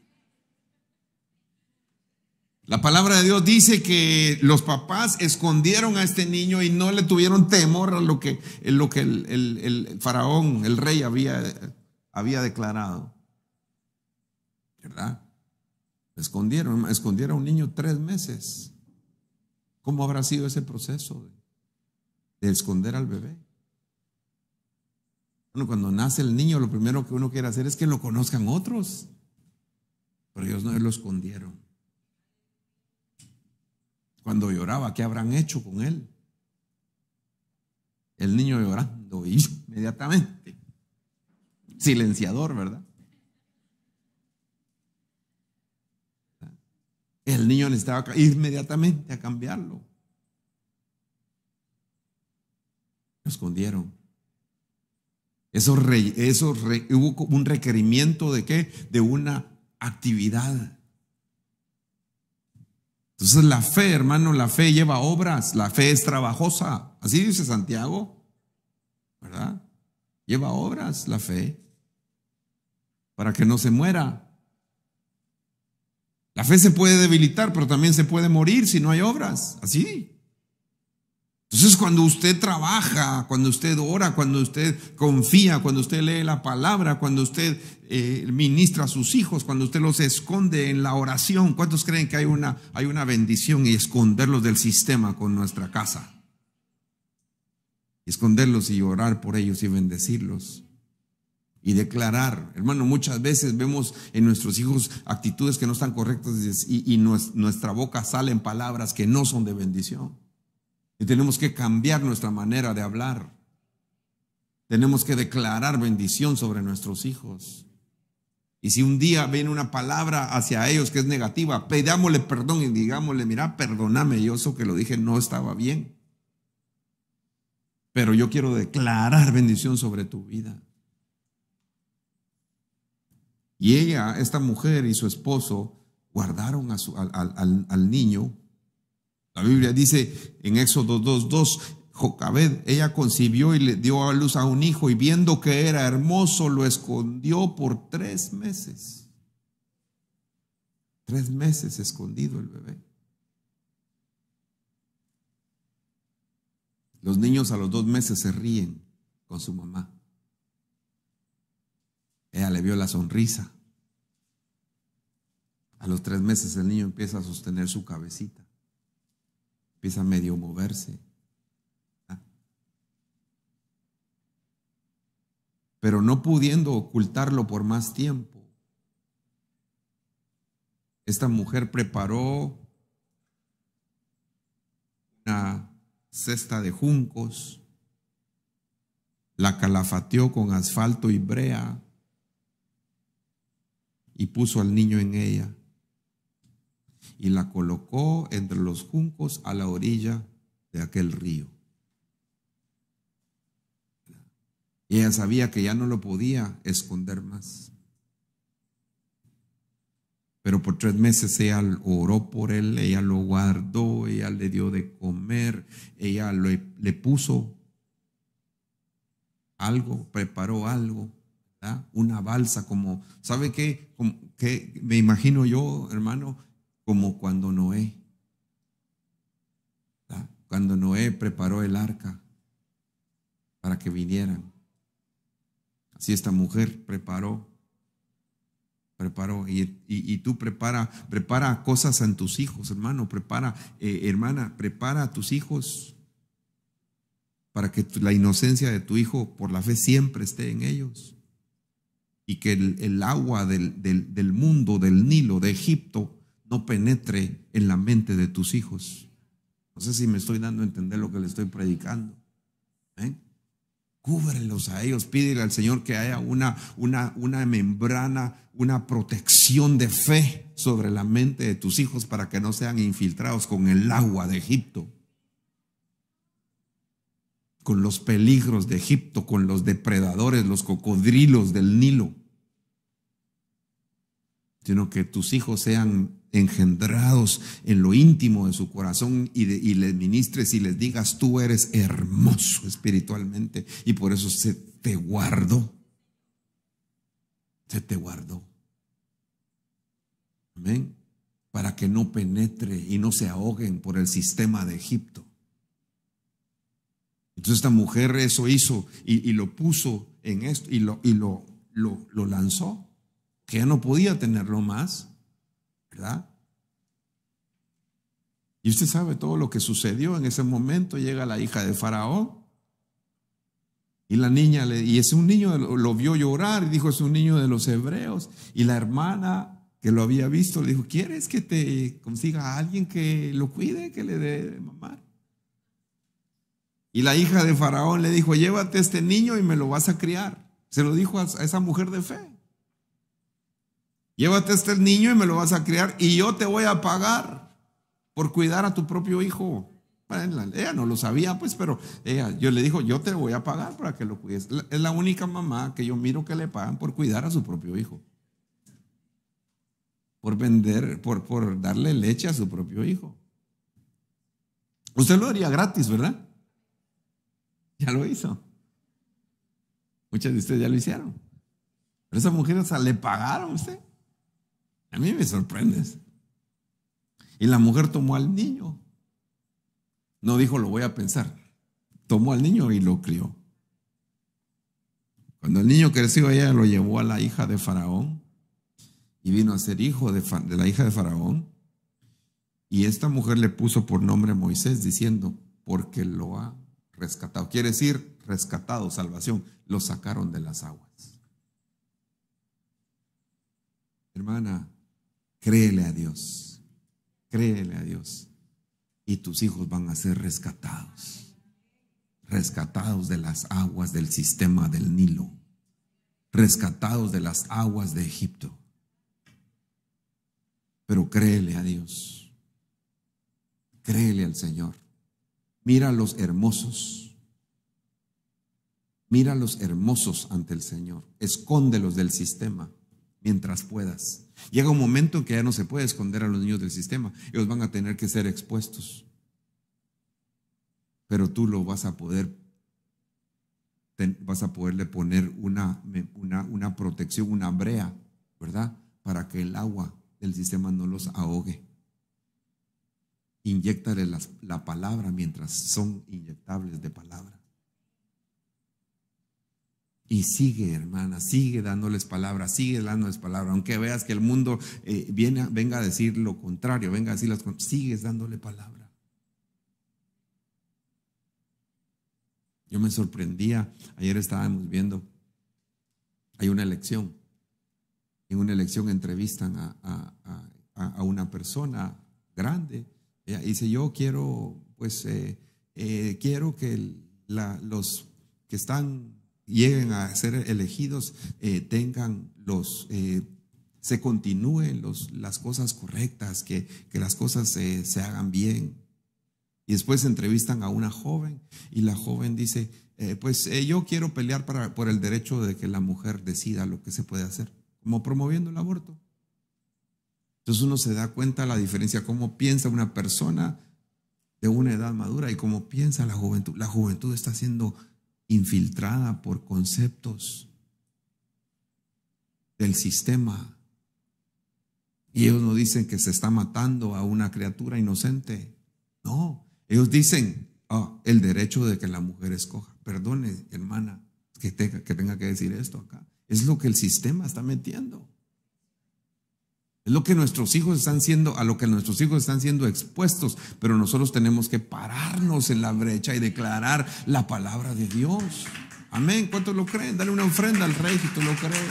La palabra de Dios dice que los papás escondieron a este niño y no le tuvieron temor a lo que el faraón, el rey, había declarado. ¿Verdad? Escondieron a un niño 3 meses. ¿Cómo habrá sido ese proceso de esconder al bebé? Bueno, cuando nace el niño, lo primero que uno quiere hacer es que lo conozcan otros. Pero ellos no lo escondieron. Cuando lloraba, ¿qué habrán hecho con él? El niño llorando y inmediatamente. Silenciador, ¿verdad? El niño necesitaba inmediatamente a cambiarlo. Lo escondieron. Hubo un requerimiento de ¿qué? De una actividad. Entonces la fe, hermano, la fe lleva obras, la fe es trabajosa. Así dice Santiago, ¿verdad? Lleva obras la fe para que no se muera. La fe se puede debilitar, pero también se puede morir si no hay obras. Así. Entonces cuando usted trabaja, cuando usted ora, cuando usted confía, cuando usted lee la palabra, cuando usted ministra a sus hijos, cuando usted los esconde en la oración, ¿cuántos creen que hay una bendición y esconderlos del sistema con nuestra casa? Esconderlos y orar por ellos y bendecirlos. Y declarar, hermano, muchas veces vemos en nuestros hijos actitudes que no están correctas y nuestra boca salen palabras que no son de bendición. Y tenemos que cambiar nuestra manera de hablar. Tenemos que declarar bendición sobre nuestros hijos. Y si un día viene una palabra hacia ellos que es negativa, pidámosle perdón y digámosle, mira, perdóname, yo eso que lo dije no estaba bien. Pero yo quiero declarar bendición sobre tu vida. Y ella, esta mujer y su esposo, guardaron al niño. La Biblia dice en Éxodo 2:2, Jocabed, ella concibió y le dio a luz a un hijo, y viendo que era hermoso, lo escondió por 3 meses. 3 meses escondido el bebé. Los niños a los 2 meses se ríen con su mamá. Ella le vio la sonrisa. A los 3 meses el niño empieza a sostener su cabecita. Empieza a medio moverse. Pero no pudiendo ocultarlo por más tiempo, esta mujer preparó una cesta de juncos, la calafateó con asfalto y brea y puso al niño en ella y la colocó entre los juncos a la orilla de aquel río. Y ella sabía que ya no lo podía esconder más. Pero por 3 meses ella oró por él, ella lo guardó, ella le dio de comer, ella le puso algo, preparó algo, ¿verdad? Una balsa, como, ¿sabe qué? Como, que me imagino yo, hermano, como cuando Noé, ¿verdad? Cuando Noé preparó el arca para que vinieran. Así esta mujer preparó, y tú prepara cosas en tus hijos, hermano, hermana, prepara a tus hijos para que la inocencia de tu hijo por la fe siempre esté en ellos, y que el agua del mundo, del Nilo, de Egipto, no penetre en la mente de tus hijos. No sé si me estoy dando a entender lo que le estoy predicando. Cúbrelos a ellos, pídele al Señor que haya una membrana, una protección de fe sobre la mente de tus hijos para que no sean infiltrados con el agua de Egipto, con los peligros de Egipto, con los depredadores, los cocodrilos del Nilo, sino que tus hijos sean engendrados en lo íntimo de su corazón y les ministres y les digas, tú eres hermoso espiritualmente y por eso se te guardó. Se te guardó. Amén. Para que no penetre y no se ahoguen por el sistema de Egipto. Entonces esta mujer eso hizo y lo puso en esto y lo lanzó, que ya no podía tenerlo más, ¿verdad? Y usted sabe todo lo que sucedió en ese momento. Llega la hija de Faraón y la niña, y es un niño, lo vio llorar y dijo, es un niño de los hebreos. Y la hermana que lo había visto le dijo, ¿quieres que te consiga a alguien que lo cuide, que le dé de mamar? Y la hija de Faraón le dijo, llévate a este niño y me lo vas a criar. Se lo dijo a esa mujer de fe. Llévate a este niño y me lo vas a criar y yo te voy a pagar por cuidar a tu propio hijo. Bueno, ella no lo sabía, pues, pero yo le dijo, yo te voy a pagar para que lo cuides. Es la única mamá que yo miro que le pagan por cuidar a su propio hijo. Por vender, por darle leche a su propio hijo. Usted lo haría gratis, ¿verdad? Ya lo hizo. Muchas de ustedes ya lo hicieron. Pero esa mujer, o sea, le pagaron a usted. A mí me sorprendes. Y la mujer tomó al niño. No dijo, lo voy a pensar. Tomó al niño y lo crió. Cuando el niño creció, ella lo llevó a la hija de Faraón y vino a ser hijo de la hija de Faraón. Y esta mujer le puso por nombre Moisés, diciendo, porque lo ha rescatado. Quiere decir rescatado, salvación. Lo sacaron de las aguas. Hermana, créele a Dios. Créele a Dios. Y tus hijos van a ser rescatados. Rescatados de las aguas del sistema del Nilo. rescatados de las aguas de Egipto. Pero créele a Dios, créele al Señor. Mira a los hermosos, mira a los hermosos ante el Señor. Escóndelos del sistema mientras puedas. Llega un momento en que ya no se puede esconder a los niños del sistema. Ellos van a tener que ser expuestos. Pero tú lo vas a poderle poner una protección, una brea, ¿verdad? Para que el agua del sistema no los ahogue. Inyéctale la palabra mientras son inyectables de palabra. Y sigue, hermana, sigue dándoles palabra, aunque veas que el mundo venga a decir lo contrario, venga a decir las cosas, sigues dándole palabra. Yo me sorprendía, ayer estábamos viendo, hay una elección, en una elección entrevistan a una persona grande. Ella dice, yo quiero, quiero que los que lleguen a ser elegidos se continúen las cosas correctas, que las cosas se hagan bien. Y después entrevistan a una joven y la joven dice, yo quiero pelear por el derecho de que la mujer decida lo que se puede hacer, como promoviendo el aborto. Entonces uno se da cuenta la diferencia, cómo piensa una persona de una edad madura y cómo piensa la juventud. La juventud está siendo infiltrada por conceptos del sistema. Y ellos no dicen que se está matando a una criatura inocente. No, ellos dicen el derecho de que la mujer escoja. Perdone, hermana, que tenga que decir esto acá. Es lo que el sistema está metiendo. Es lo que nuestros hijos están siendo, a lo que nuestros hijos están siendo expuestos, pero nosotros tenemos que pararnos en la brecha y declarar la palabra de Dios. Amén. ¿Cuántos lo creen? Dale una ofrenda al Rey si tú lo crees.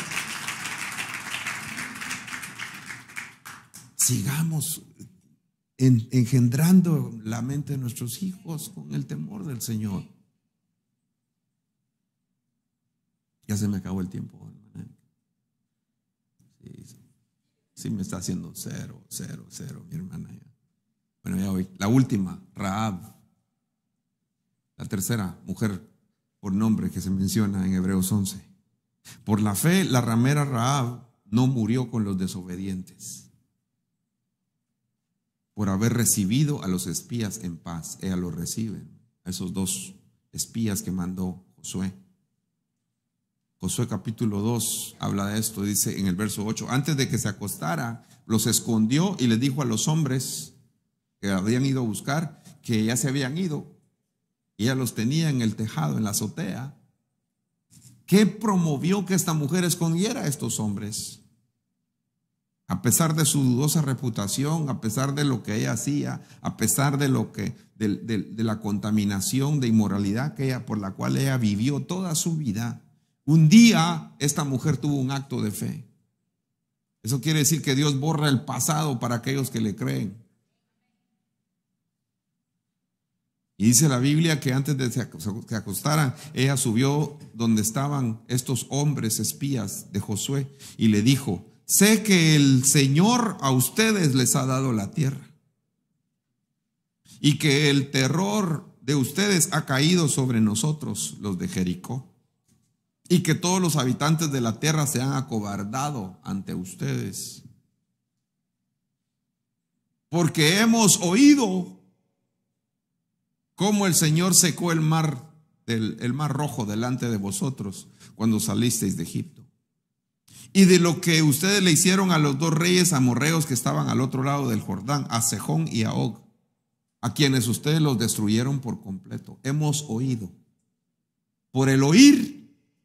Sigamos engendrando la mente de nuestros hijos con el temor del Señor. Ya se me acabó el tiempo, hermano. Sí, me está haciendo 0, 0, 0, mi hermana. Bueno, ya voy. La última, Rahab, la tercera mujer por nombre que se menciona en Hebreos 11. Por la fe, la ramera Rahab no murió con los desobedientes, por haber recibido a los espías en paz. Ella los recibe, a esos 2 espías que mandó Josué. Josué capítulo 2 habla de esto, dice en el verso 8, antes de que se acostara, los escondió y les dijo a los hombres que habían ido a buscar que ya se habían ido, y ella los tenía en el tejado, en la azotea. ¿Qué promovió que esta mujer escondiera a estos hombres? A pesar de su dudosa reputación, a pesar de lo que ella hacía, a pesar de la contaminación de inmoralidad por la cual ella vivió toda su vida, un día esta mujer tuvo un acto de fe. Eso quiere decir que Dios borra el pasado para aquellos que le creen. Y dice la Biblia que antes de que se acostaran, ella subió donde estaban estos hombres espías de Josué y le dijo, sé que el Señor a ustedes les ha dado la tierra y que el terror de ustedes ha caído sobre nosotros, los de Jericó, y que todos los habitantes de la tierra se han acobardado ante ustedes, porque hemos oído cómo el Señor secó el mar Rojo delante de vosotros cuando salisteis de Egipto, y de lo que ustedes le hicieron a los 2 reyes amorreos que estaban al otro lado del Jordán, a Sejón y a Og, a quienes ustedes los destruyeron por completo. Hemos oído. Por el oír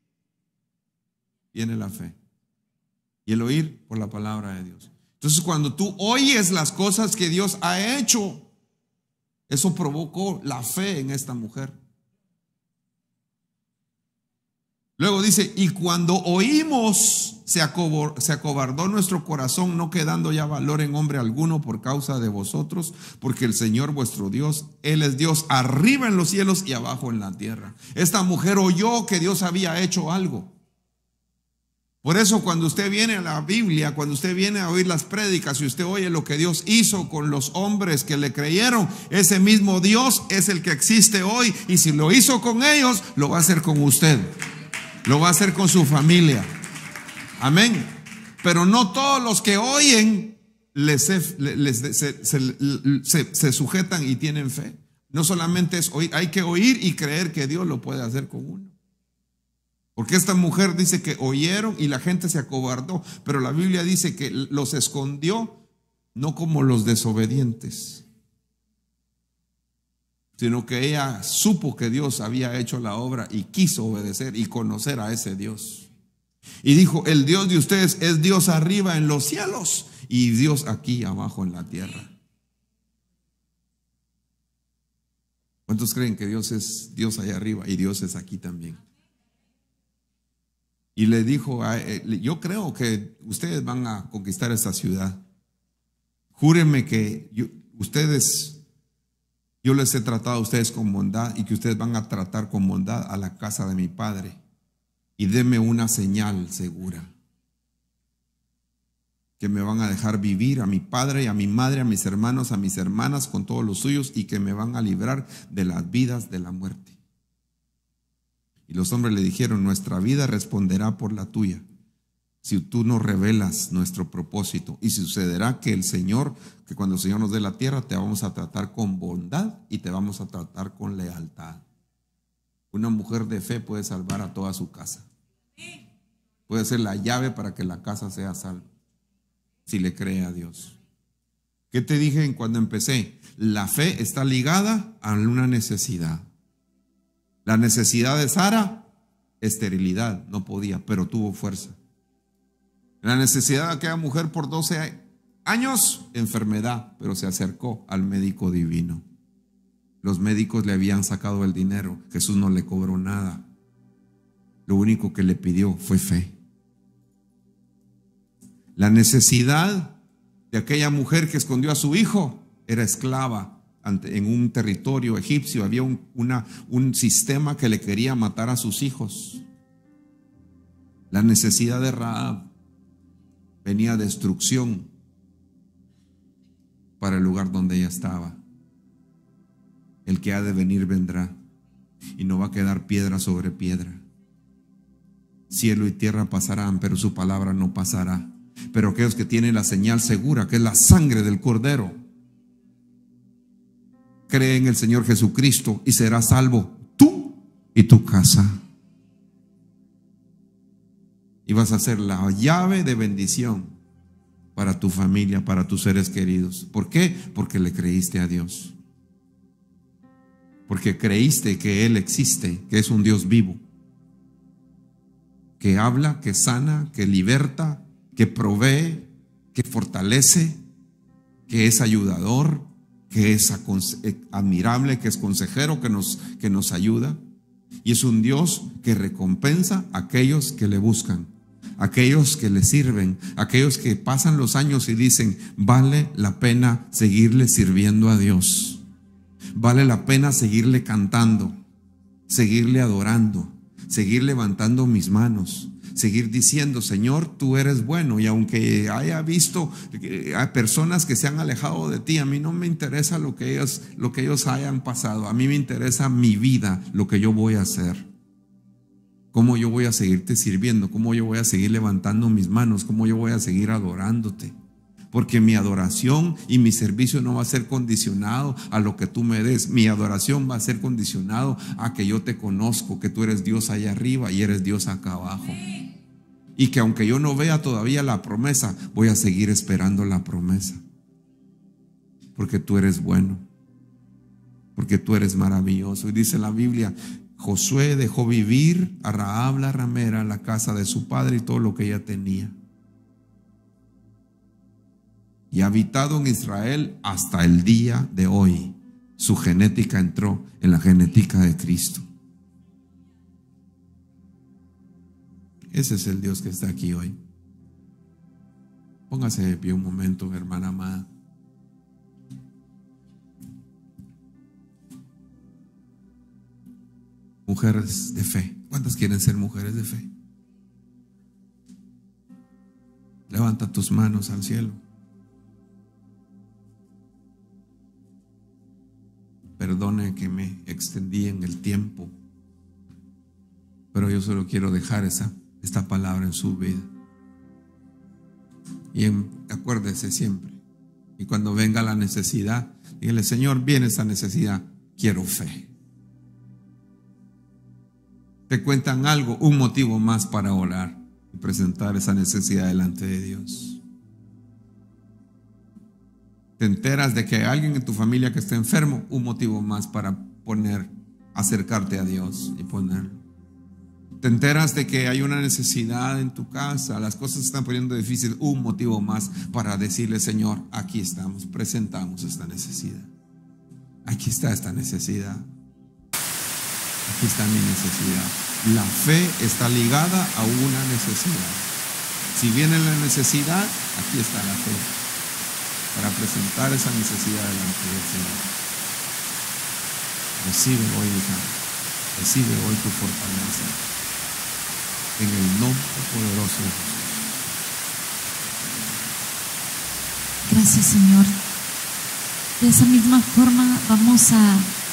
viene la fe, y el oír por la palabra de Dios. Entonces, cuando tú oyes las cosas que Dios ha hecho, eso provocó la fe en esta mujer. Luego dice, y cuando oímos, se acobardó nuestro corazón, no quedando ya valor en hombre alguno por causa de vosotros, porque el Señor vuestro Dios, Él es Dios arriba en los cielos y abajo en la tierra. Esta mujer oyó que Dios había hecho algo. Por eso cuando usted viene a la Biblia, cuando usted viene a oír las prédicas y usted oye lo que Dios hizo con los hombres que le creyeron, ese mismo Dios es el que existe hoy, y si lo hizo con ellos, lo va a hacer con usted, lo va a hacer con su familia. Amén. Pero no todos los que oyen se sujetan y tienen fe. No solamente es oír, hay que oír y creer que Dios lo puede hacer con uno. Porque esta mujer dice que oyeron y la gente se acobardó, pero la Biblia dice que los escondió, no como los desobedientes, sino que ella supo que Dios había hecho la obra y quiso obedecer y conocer a ese Dios. Y dijo: el Dios de ustedes es Dios arriba en los cielos y Dios aquí abajo en la tierra. ¿Cuántos creen que Dios es Dios allá arriba y Dios es aquí también? Y le dijo: yo creo que ustedes van a conquistar esta ciudad. Júrenme que yo les he tratado a ustedes con bondad y que ustedes van a tratar con bondad a la casa de mi padre. Y denme una señal segura, que me van a dejar vivir a mi padre y a mi madre, a mis hermanos, a mis hermanas con todos los suyos, y que me van a librar de las vidas de la muerte. Y los hombres le dijeron: nuestra vida responderá por la tuya, si tú nos revelas nuestro propósito. Y sucederá que que cuando el Señor nos dé la tierra, te vamos a tratar con bondad y te vamos a tratar con lealtad. Una mujer de fe puede salvar a toda su casa. Puede ser la llave para que la casa sea salva, si le cree a Dios. ¿Qué te dije cuando empecé? La fe está ligada a una necesidad. La necesidad de Sara, esterilidad, no podía, pero tuvo fuerza. La necesidad de aquella mujer por 12 años, enfermedad, pero se acercó al médico divino. Los médicos le habían sacado el dinero, Jesús no le cobró nada. Lo único que le pidió fue fe. La necesidad de aquella mujer que escondió a su hijo, era esclava en un territorio egipcio. Había un sistema que le quería matar a sus hijos. La necesidad de Rahab, venía destrucción para el lugar donde ella estaba. El que ha de venir vendrá, y no va a quedar piedra sobre piedra. Cielo y tierra pasarán, pero su palabra no pasará. Pero aquellos que tienen la señal segura, que es la sangre del Cordero, cree en el Señor Jesucristo y serás salvo tú y tu casa. Y vas a ser la llave de bendición para tu familia, para tus seres queridos. ¿Por qué? Porque le creíste a Dios. Porque creíste que Él existe, que es un Dios vivo, que habla, que sana, que liberta, que provee, que fortalece, que es ayudador, que es admirable, que es consejero, que nos ayuda. Y es un Dios que recompensa a aquellos que le buscan, aquellos que le sirven, aquellos que pasan los años y dicen: vale la pena seguirle sirviendo a Dios, vale la pena seguirle cantando, seguirle adorando, seguir levantando mis manos, seguir diciendo: Señor, tú eres bueno. Y aunque haya visto a personas que se han alejado de ti, a mí no me interesa lo que ellos hayan pasado. A mí me interesa mi vida, lo que yo voy a hacer, cómo yo voy a seguirte sirviendo, cómo yo voy a seguir levantando mis manos, cómo yo voy a seguir adorándote. Porque mi adoración y mi servicio no va a ser condicionado a lo que tú me des. Mi adoración va a ser condicionado a que yo te conozco, que tú eres Dios allá arriba y eres Dios acá abajo. Y que aunque yo no vea todavía la promesa, voy a seguir esperando la promesa. Porque tú eres bueno, porque tú eres maravilloso. Y dice la Biblia: Josué dejó vivir a Rahab la ramera, la casa de su padre y todo lo que ella tenía. Y ha habitado en Israel hasta el día de hoy. Su genética entró en la genética de Cristo. Ese es el Dios que está aquí hoy. Póngase de pie un momento, hermana amada. Mujeres de fe. ¿Cuántas quieren ser mujeres de fe? Levanta tus manos al cielo. Perdone que me extendí en el tiempo, pero yo solo quiero dejar esta palabra en su vida. Y acuérdese siempre, y cuando venga la necesidad, dígale: Señor, viene esa necesidad, quiero fe. Te cuentan algo, un motivo más para orar y presentar esa necesidad delante de Dios. Te enteras de que hay alguien en tu familia que está enfermo, un motivo más para acercarte a Dios y ponerlo. Te enteras de que hay una necesidad en tu casa, las cosas se están poniendo difíciles, un motivo más para decirle: Señor, aquí estamos, presentamos esta necesidad. Aquí está esta necesidad. Aquí está mi necesidad. La fe está ligada a una necesidad. Si viene la necesidad, aquí está la fe para presentar esa necesidad delante del Señor. Recibe hoy, hija, recibe hoy tu fortaleza en el nombre poderoso de Jesús. Gracias, Señor. De esa misma forma vamos a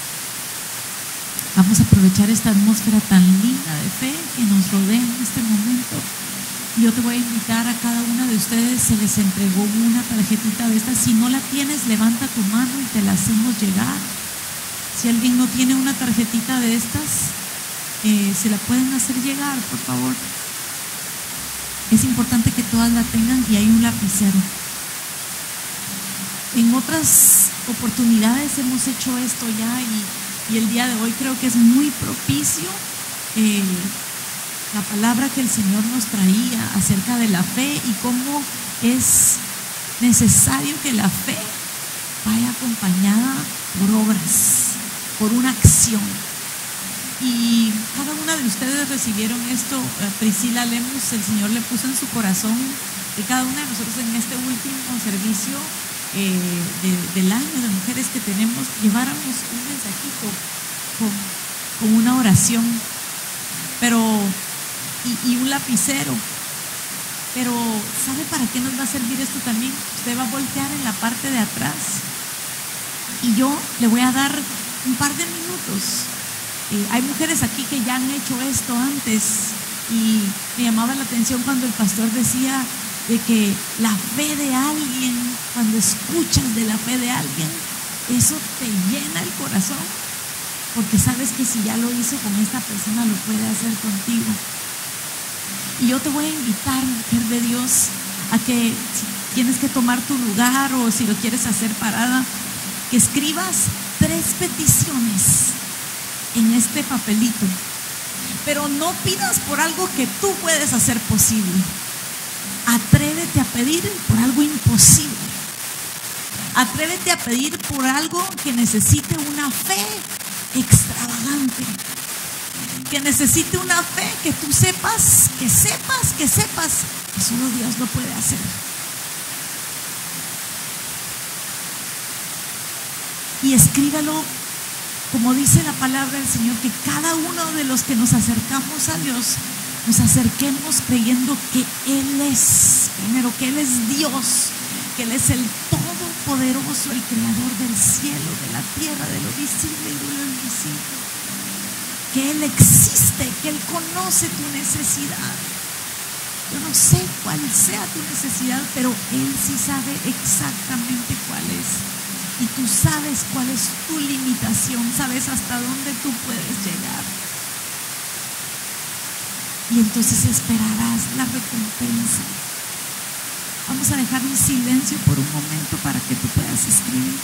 aprovechar esta atmósfera tan linda de fe que nos rodea en este momento. Yo te voy a invitar a cada una de ustedes, se les entregó una tarjetita de estas. Si no la tienes, levanta tu mano y te la hacemos llegar. Si alguien no tiene una tarjetita de estas, se la pueden hacer llegar, por favor. Es importante que todas la tengan, y hay un lapicero. En otras oportunidades hemos hecho esto ya, y el día de hoy creo que es muy propicio la palabra que el Señor nos traía acerca de la fe y cómo es necesario que la fe vaya acompañada por obras, por una acción. Y cada una de ustedes recibieron esto. Priscila Lemus, el Señor le puso en su corazón que cada una de nosotros en este último servicio del año de mujeres que tenemos, lleváramos un mensajito con una oración, y un lapicero. Pero ¿sabe para qué nos va a servir esto también? Usted va a voltear en la parte de atrás y yo le voy a dar un par de minutos. Hay mujeres aquí que ya han hecho esto antes, y me llamaba la atención cuando el pastor decía de que la fe de alguien, cuando escuchas de la fe de alguien, eso te llena el corazón, porque sabes que si ya lo hizo con esta persona, lo puede hacer contigo. Y yo te voy a invitar, mujer de Dios, a que si tienes que tomar tu lugar o si lo quieres hacer parada, que escribas 3 peticiones en este papelito. Pero no pidas por algo que tú puedes hacer posible. Atrévete a pedir por algo imposible. Atrévete a pedir por algo que necesite una fe extravagante, que necesite una fe que tú sepas que solo Dios lo puede hacer. Y escríbelo, como dice la palabra del Señor, que cada uno de los que nos acercamos a Dios, nos acerquemos creyendo que Él es, primero, que Él es Dios, que Él es el Todopoderoso, el Creador del cielo, de la tierra, de lo visible y de lo invisible, que Él existe, que Él conoce tu necesidad. Yo no sé cuál sea tu necesidad, pero Él sí sabe exactamente cuál es. Y tú sabes cuál es tu limitación, sabes hasta dónde tú puedes llegar. Y entonces esperarás la recompensa. Vamos a dejar un silencio por un momento para que tú puedas escribir.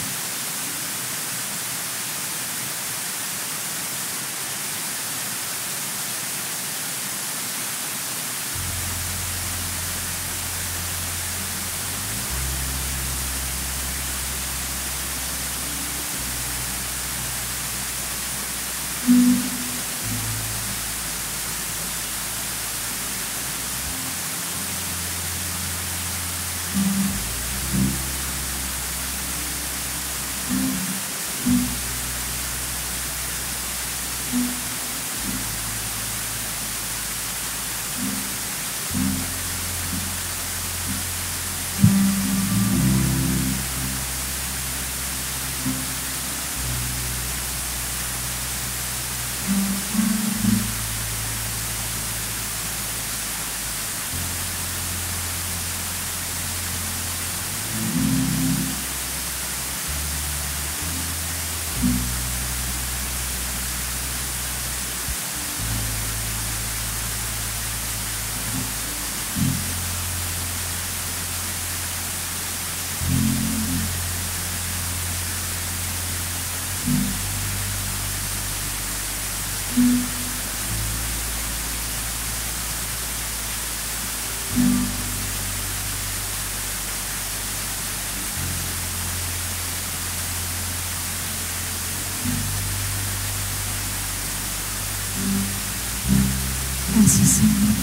Gracias, Señor.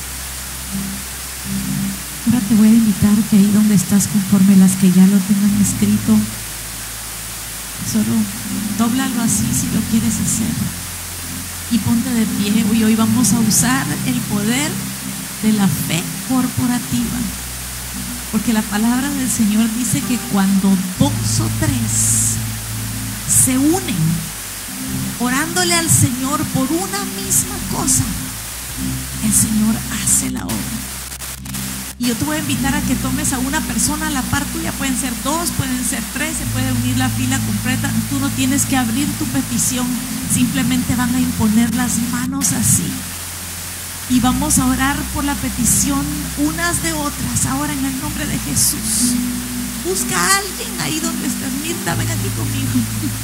Ahora te voy a invitar que ahí donde estás, conforme las que ya lo tengan escrito, solo dóblalo así si lo quieres hacer y ponte de pie. Y hoy vamos a usar el poder de la fe corporativa, porque la palabra del Señor dice que cuando 2 o 3 se unen orándole al Señor por una misma cosa, el Señor hace la obra. Y yo te voy a invitar a que tomes a una persona a la par tuya. Pueden ser 2, pueden ser 3, se puede unir la fila completa. Tú no tienes que abrir tu petición, simplemente van a imponer las manos así. Y vamos a orar por la petición unas de otras, ahora en el nombre de Jesús. Busca a alguien ahí donde estás. Mirta, ven aquí conmigo.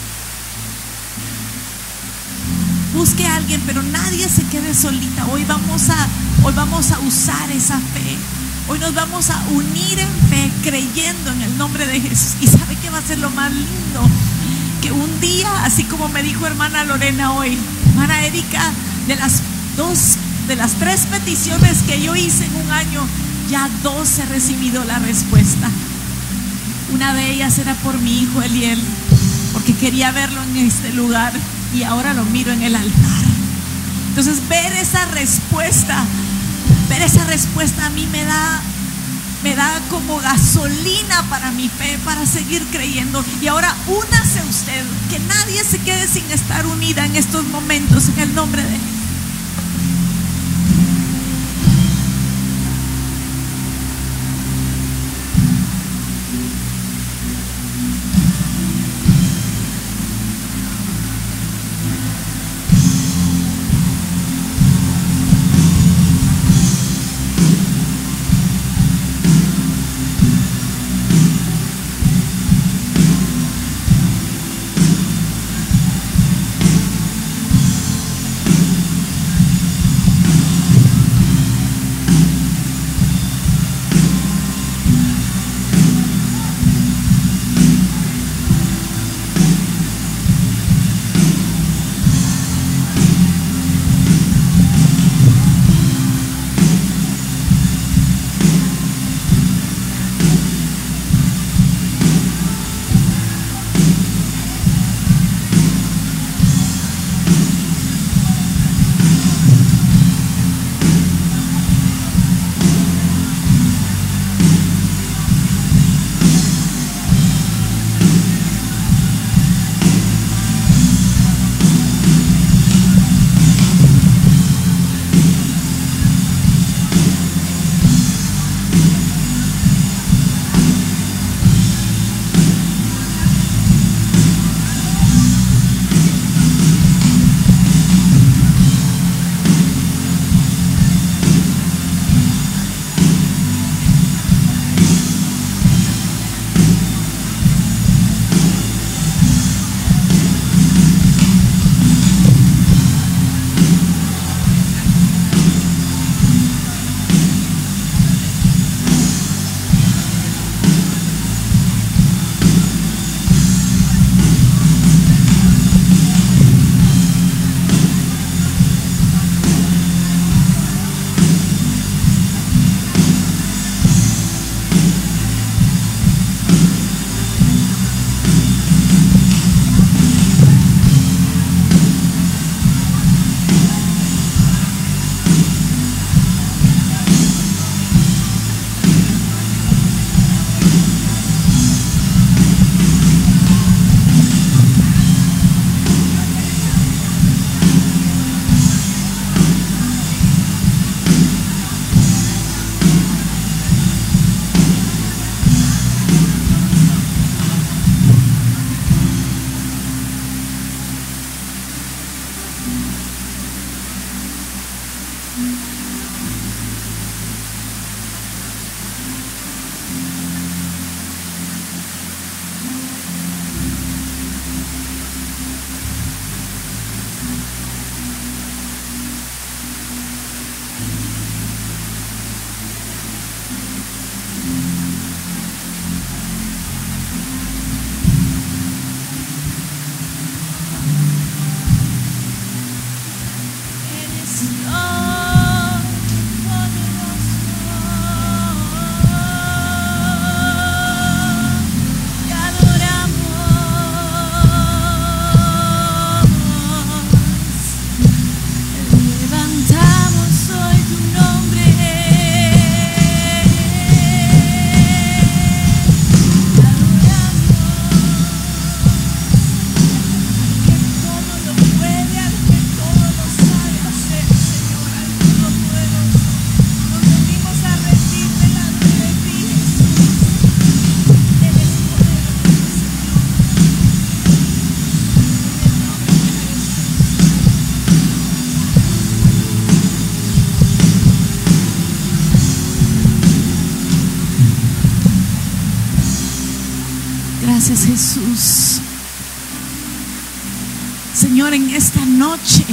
Busque a alguien, pero nadie se quede solita. Hoy vamos a usar esa fe. Hoy nos vamos a unir en fe, creyendo en el nombre de Jesús. Y ¿sabe qué va a ser lo más lindo? Que un día, así como me dijo hermana Lorena hoy, hermana Erika, de las 3 peticiones que yo hice en un año, ya 2 he recibido la respuesta. Una de ellas era por mi hijo Eliel, porque quería verlo en este lugar y ahora lo miro en el altar. Entonces ver esa respuesta a mí me da como gasolina para mi fe, para seguir creyendo. Y ahora únase usted, que nadie se quede sin estar unida en estos momentos, en el nombre de Jesús. Eres Dios. Gracias, Jesús. Señor, en esta noche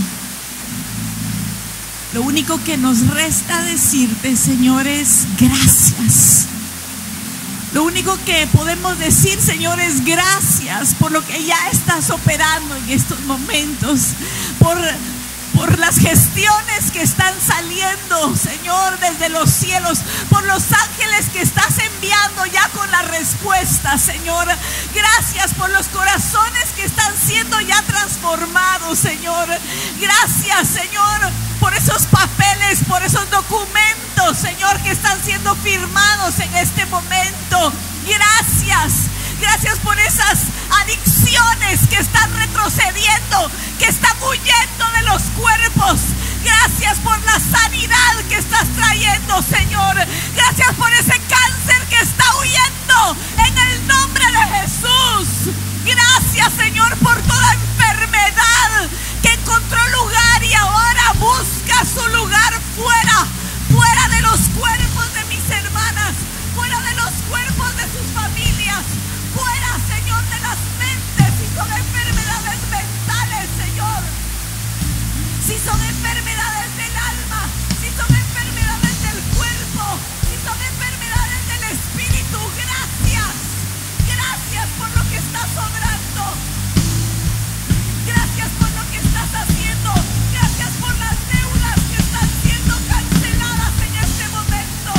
lo único que nos resta decirte, Señor, es gracias. Lo único que podemos decir, Señor, es gracias por lo que ya estás operando en estos momentos, por las gestiones que están saliendo, Señor, desde los cielos, por los ángeles que estás enviando ya con la respuesta, Señor. Gracias por los corazones que están siendo ya transformados, Señor. Gracias, Señor, por esos papeles, por esos documentos, Señor, que están siendo firmados en este momento. Gracias. Gracias por esas adicciones que están retrocediendo, que están huyendo de los cuerpos. Gracias por la sanidad que estás trayendo, Señor. Gracias por ese cáncer que está huyendo en el nombre de Jesús. Gracias, Señor, por toda enfermedad que encontró lugar y ahora busca su lugar fuera de los cuerpos de mis hermanas, fuera de los cuerpos de sus familias. Fuera, Señor, de las mentes. Si son enfermedades mentales, Señor, si son enfermedades del alma, si son enfermedades del cuerpo, si son enfermedades del espíritu, gracias. Gracias por lo que estás obrando. Gracias por lo que estás haciendo. Gracias por las deudas que están siendo canceladas en este momento.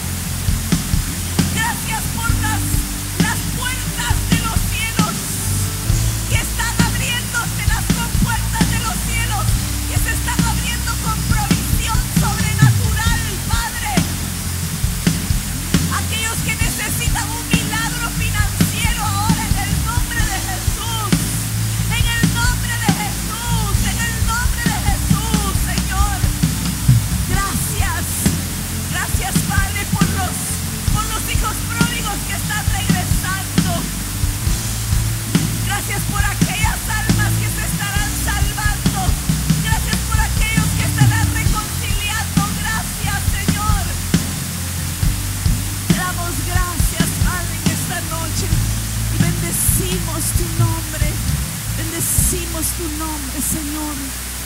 Gracias por las puertas de los cielos que están abriéndose, las compuertas de los cielos que se están abriendo con provisión sobrenatural, Padre. Aquellos que necesitan un milagro financiero ahora, en el nombre de Jesús, en el nombre de Jesús, en el nombre de Jesús, Señor. Gracias. Gracias, Padre, por los hijos pródigos que están regresando. Gracias por aquellas almas que se estarán salvando. Gracias por aquellos que estarán reconciliando. Gracias, Señor. Te damos gracias, Padre, en esta noche. Y bendecimos tu nombre. Bendecimos tu nombre, Señor.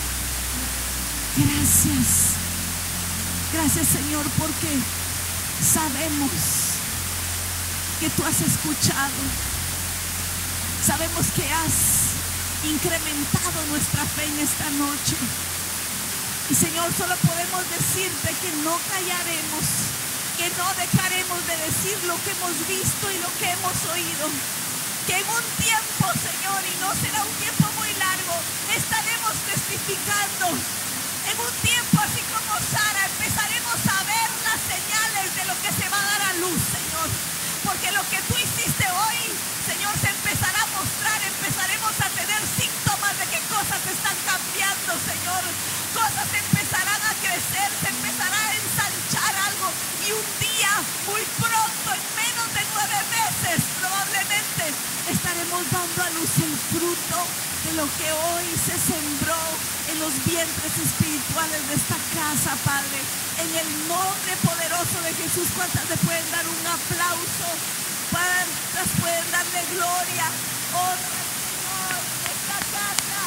Gracias. Gracias, Señor, porque sabemos que tú has escuchado. Sabemos que has incrementado nuestra fe en esta noche. Y, Señor, solo podemos decirte que no callaremos, que no dejaremos de decir lo que hemos visto y lo que hemos oído. Que en un tiempo, Señor, y no será un tiempo muy largo, estaremos testificando. En un tiempo, así como Sara, empezaremos a ver las señales de lo que se va a dar a luz, Señor. Porque lo que tú hiciste hoy, Señor, se empezará a mostrar. Empezaremos a tener síntomas de que cosas están cambiando, Señor. Cosas empezarán a crecer, se empezará a ensanchar algo. Y un día, muy pronto, en menos de 9 meses, probablemente, estaremos dando a luz el fruto de lo que hoy se sembró en los vientres espirituales de esta casa, Padre. En el nombre poderoso de Jesús. ¿Cuántas le pueden dar un aplauso? ¿Cuántas pueden darle gloria, honra al Señor en esta casa?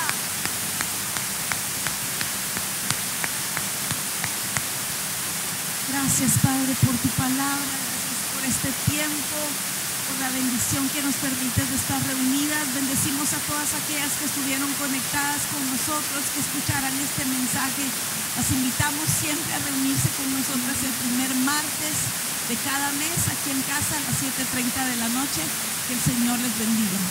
Gracias, Padre, por tu palabra. Gracias por este tiempo, por la bendición que nos permites de estar reunidas. Bendecimos a todas aquellas que estuvieron conectadas con nosotros, que escucharan este mensaje. Las invitamos siempre a reunirse con nosotras el primer martes de cada mes aquí en casa a las 7:30 de la noche. Que el Señor les bendiga.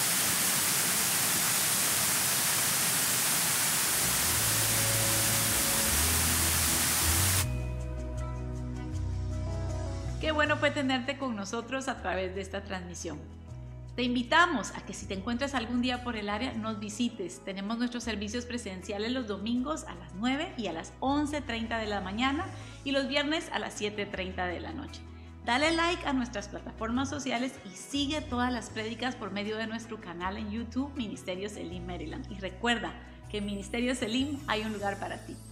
Qué bueno fue tenerte con nosotros a través de esta transmisión. Te invitamos a que si te encuentras algún día por el área, nos visites. Tenemos nuestros servicios presenciales los domingos a las 9 y a las 11:30 de la mañana y los viernes a las 7:30 de la noche. Dale like a nuestras plataformas sociales y sigue todas las prédicas por medio de nuestro canal en YouTube, Ministerio Selim Maryland. Y recuerda que en Ministerio Selim hay un lugar para ti.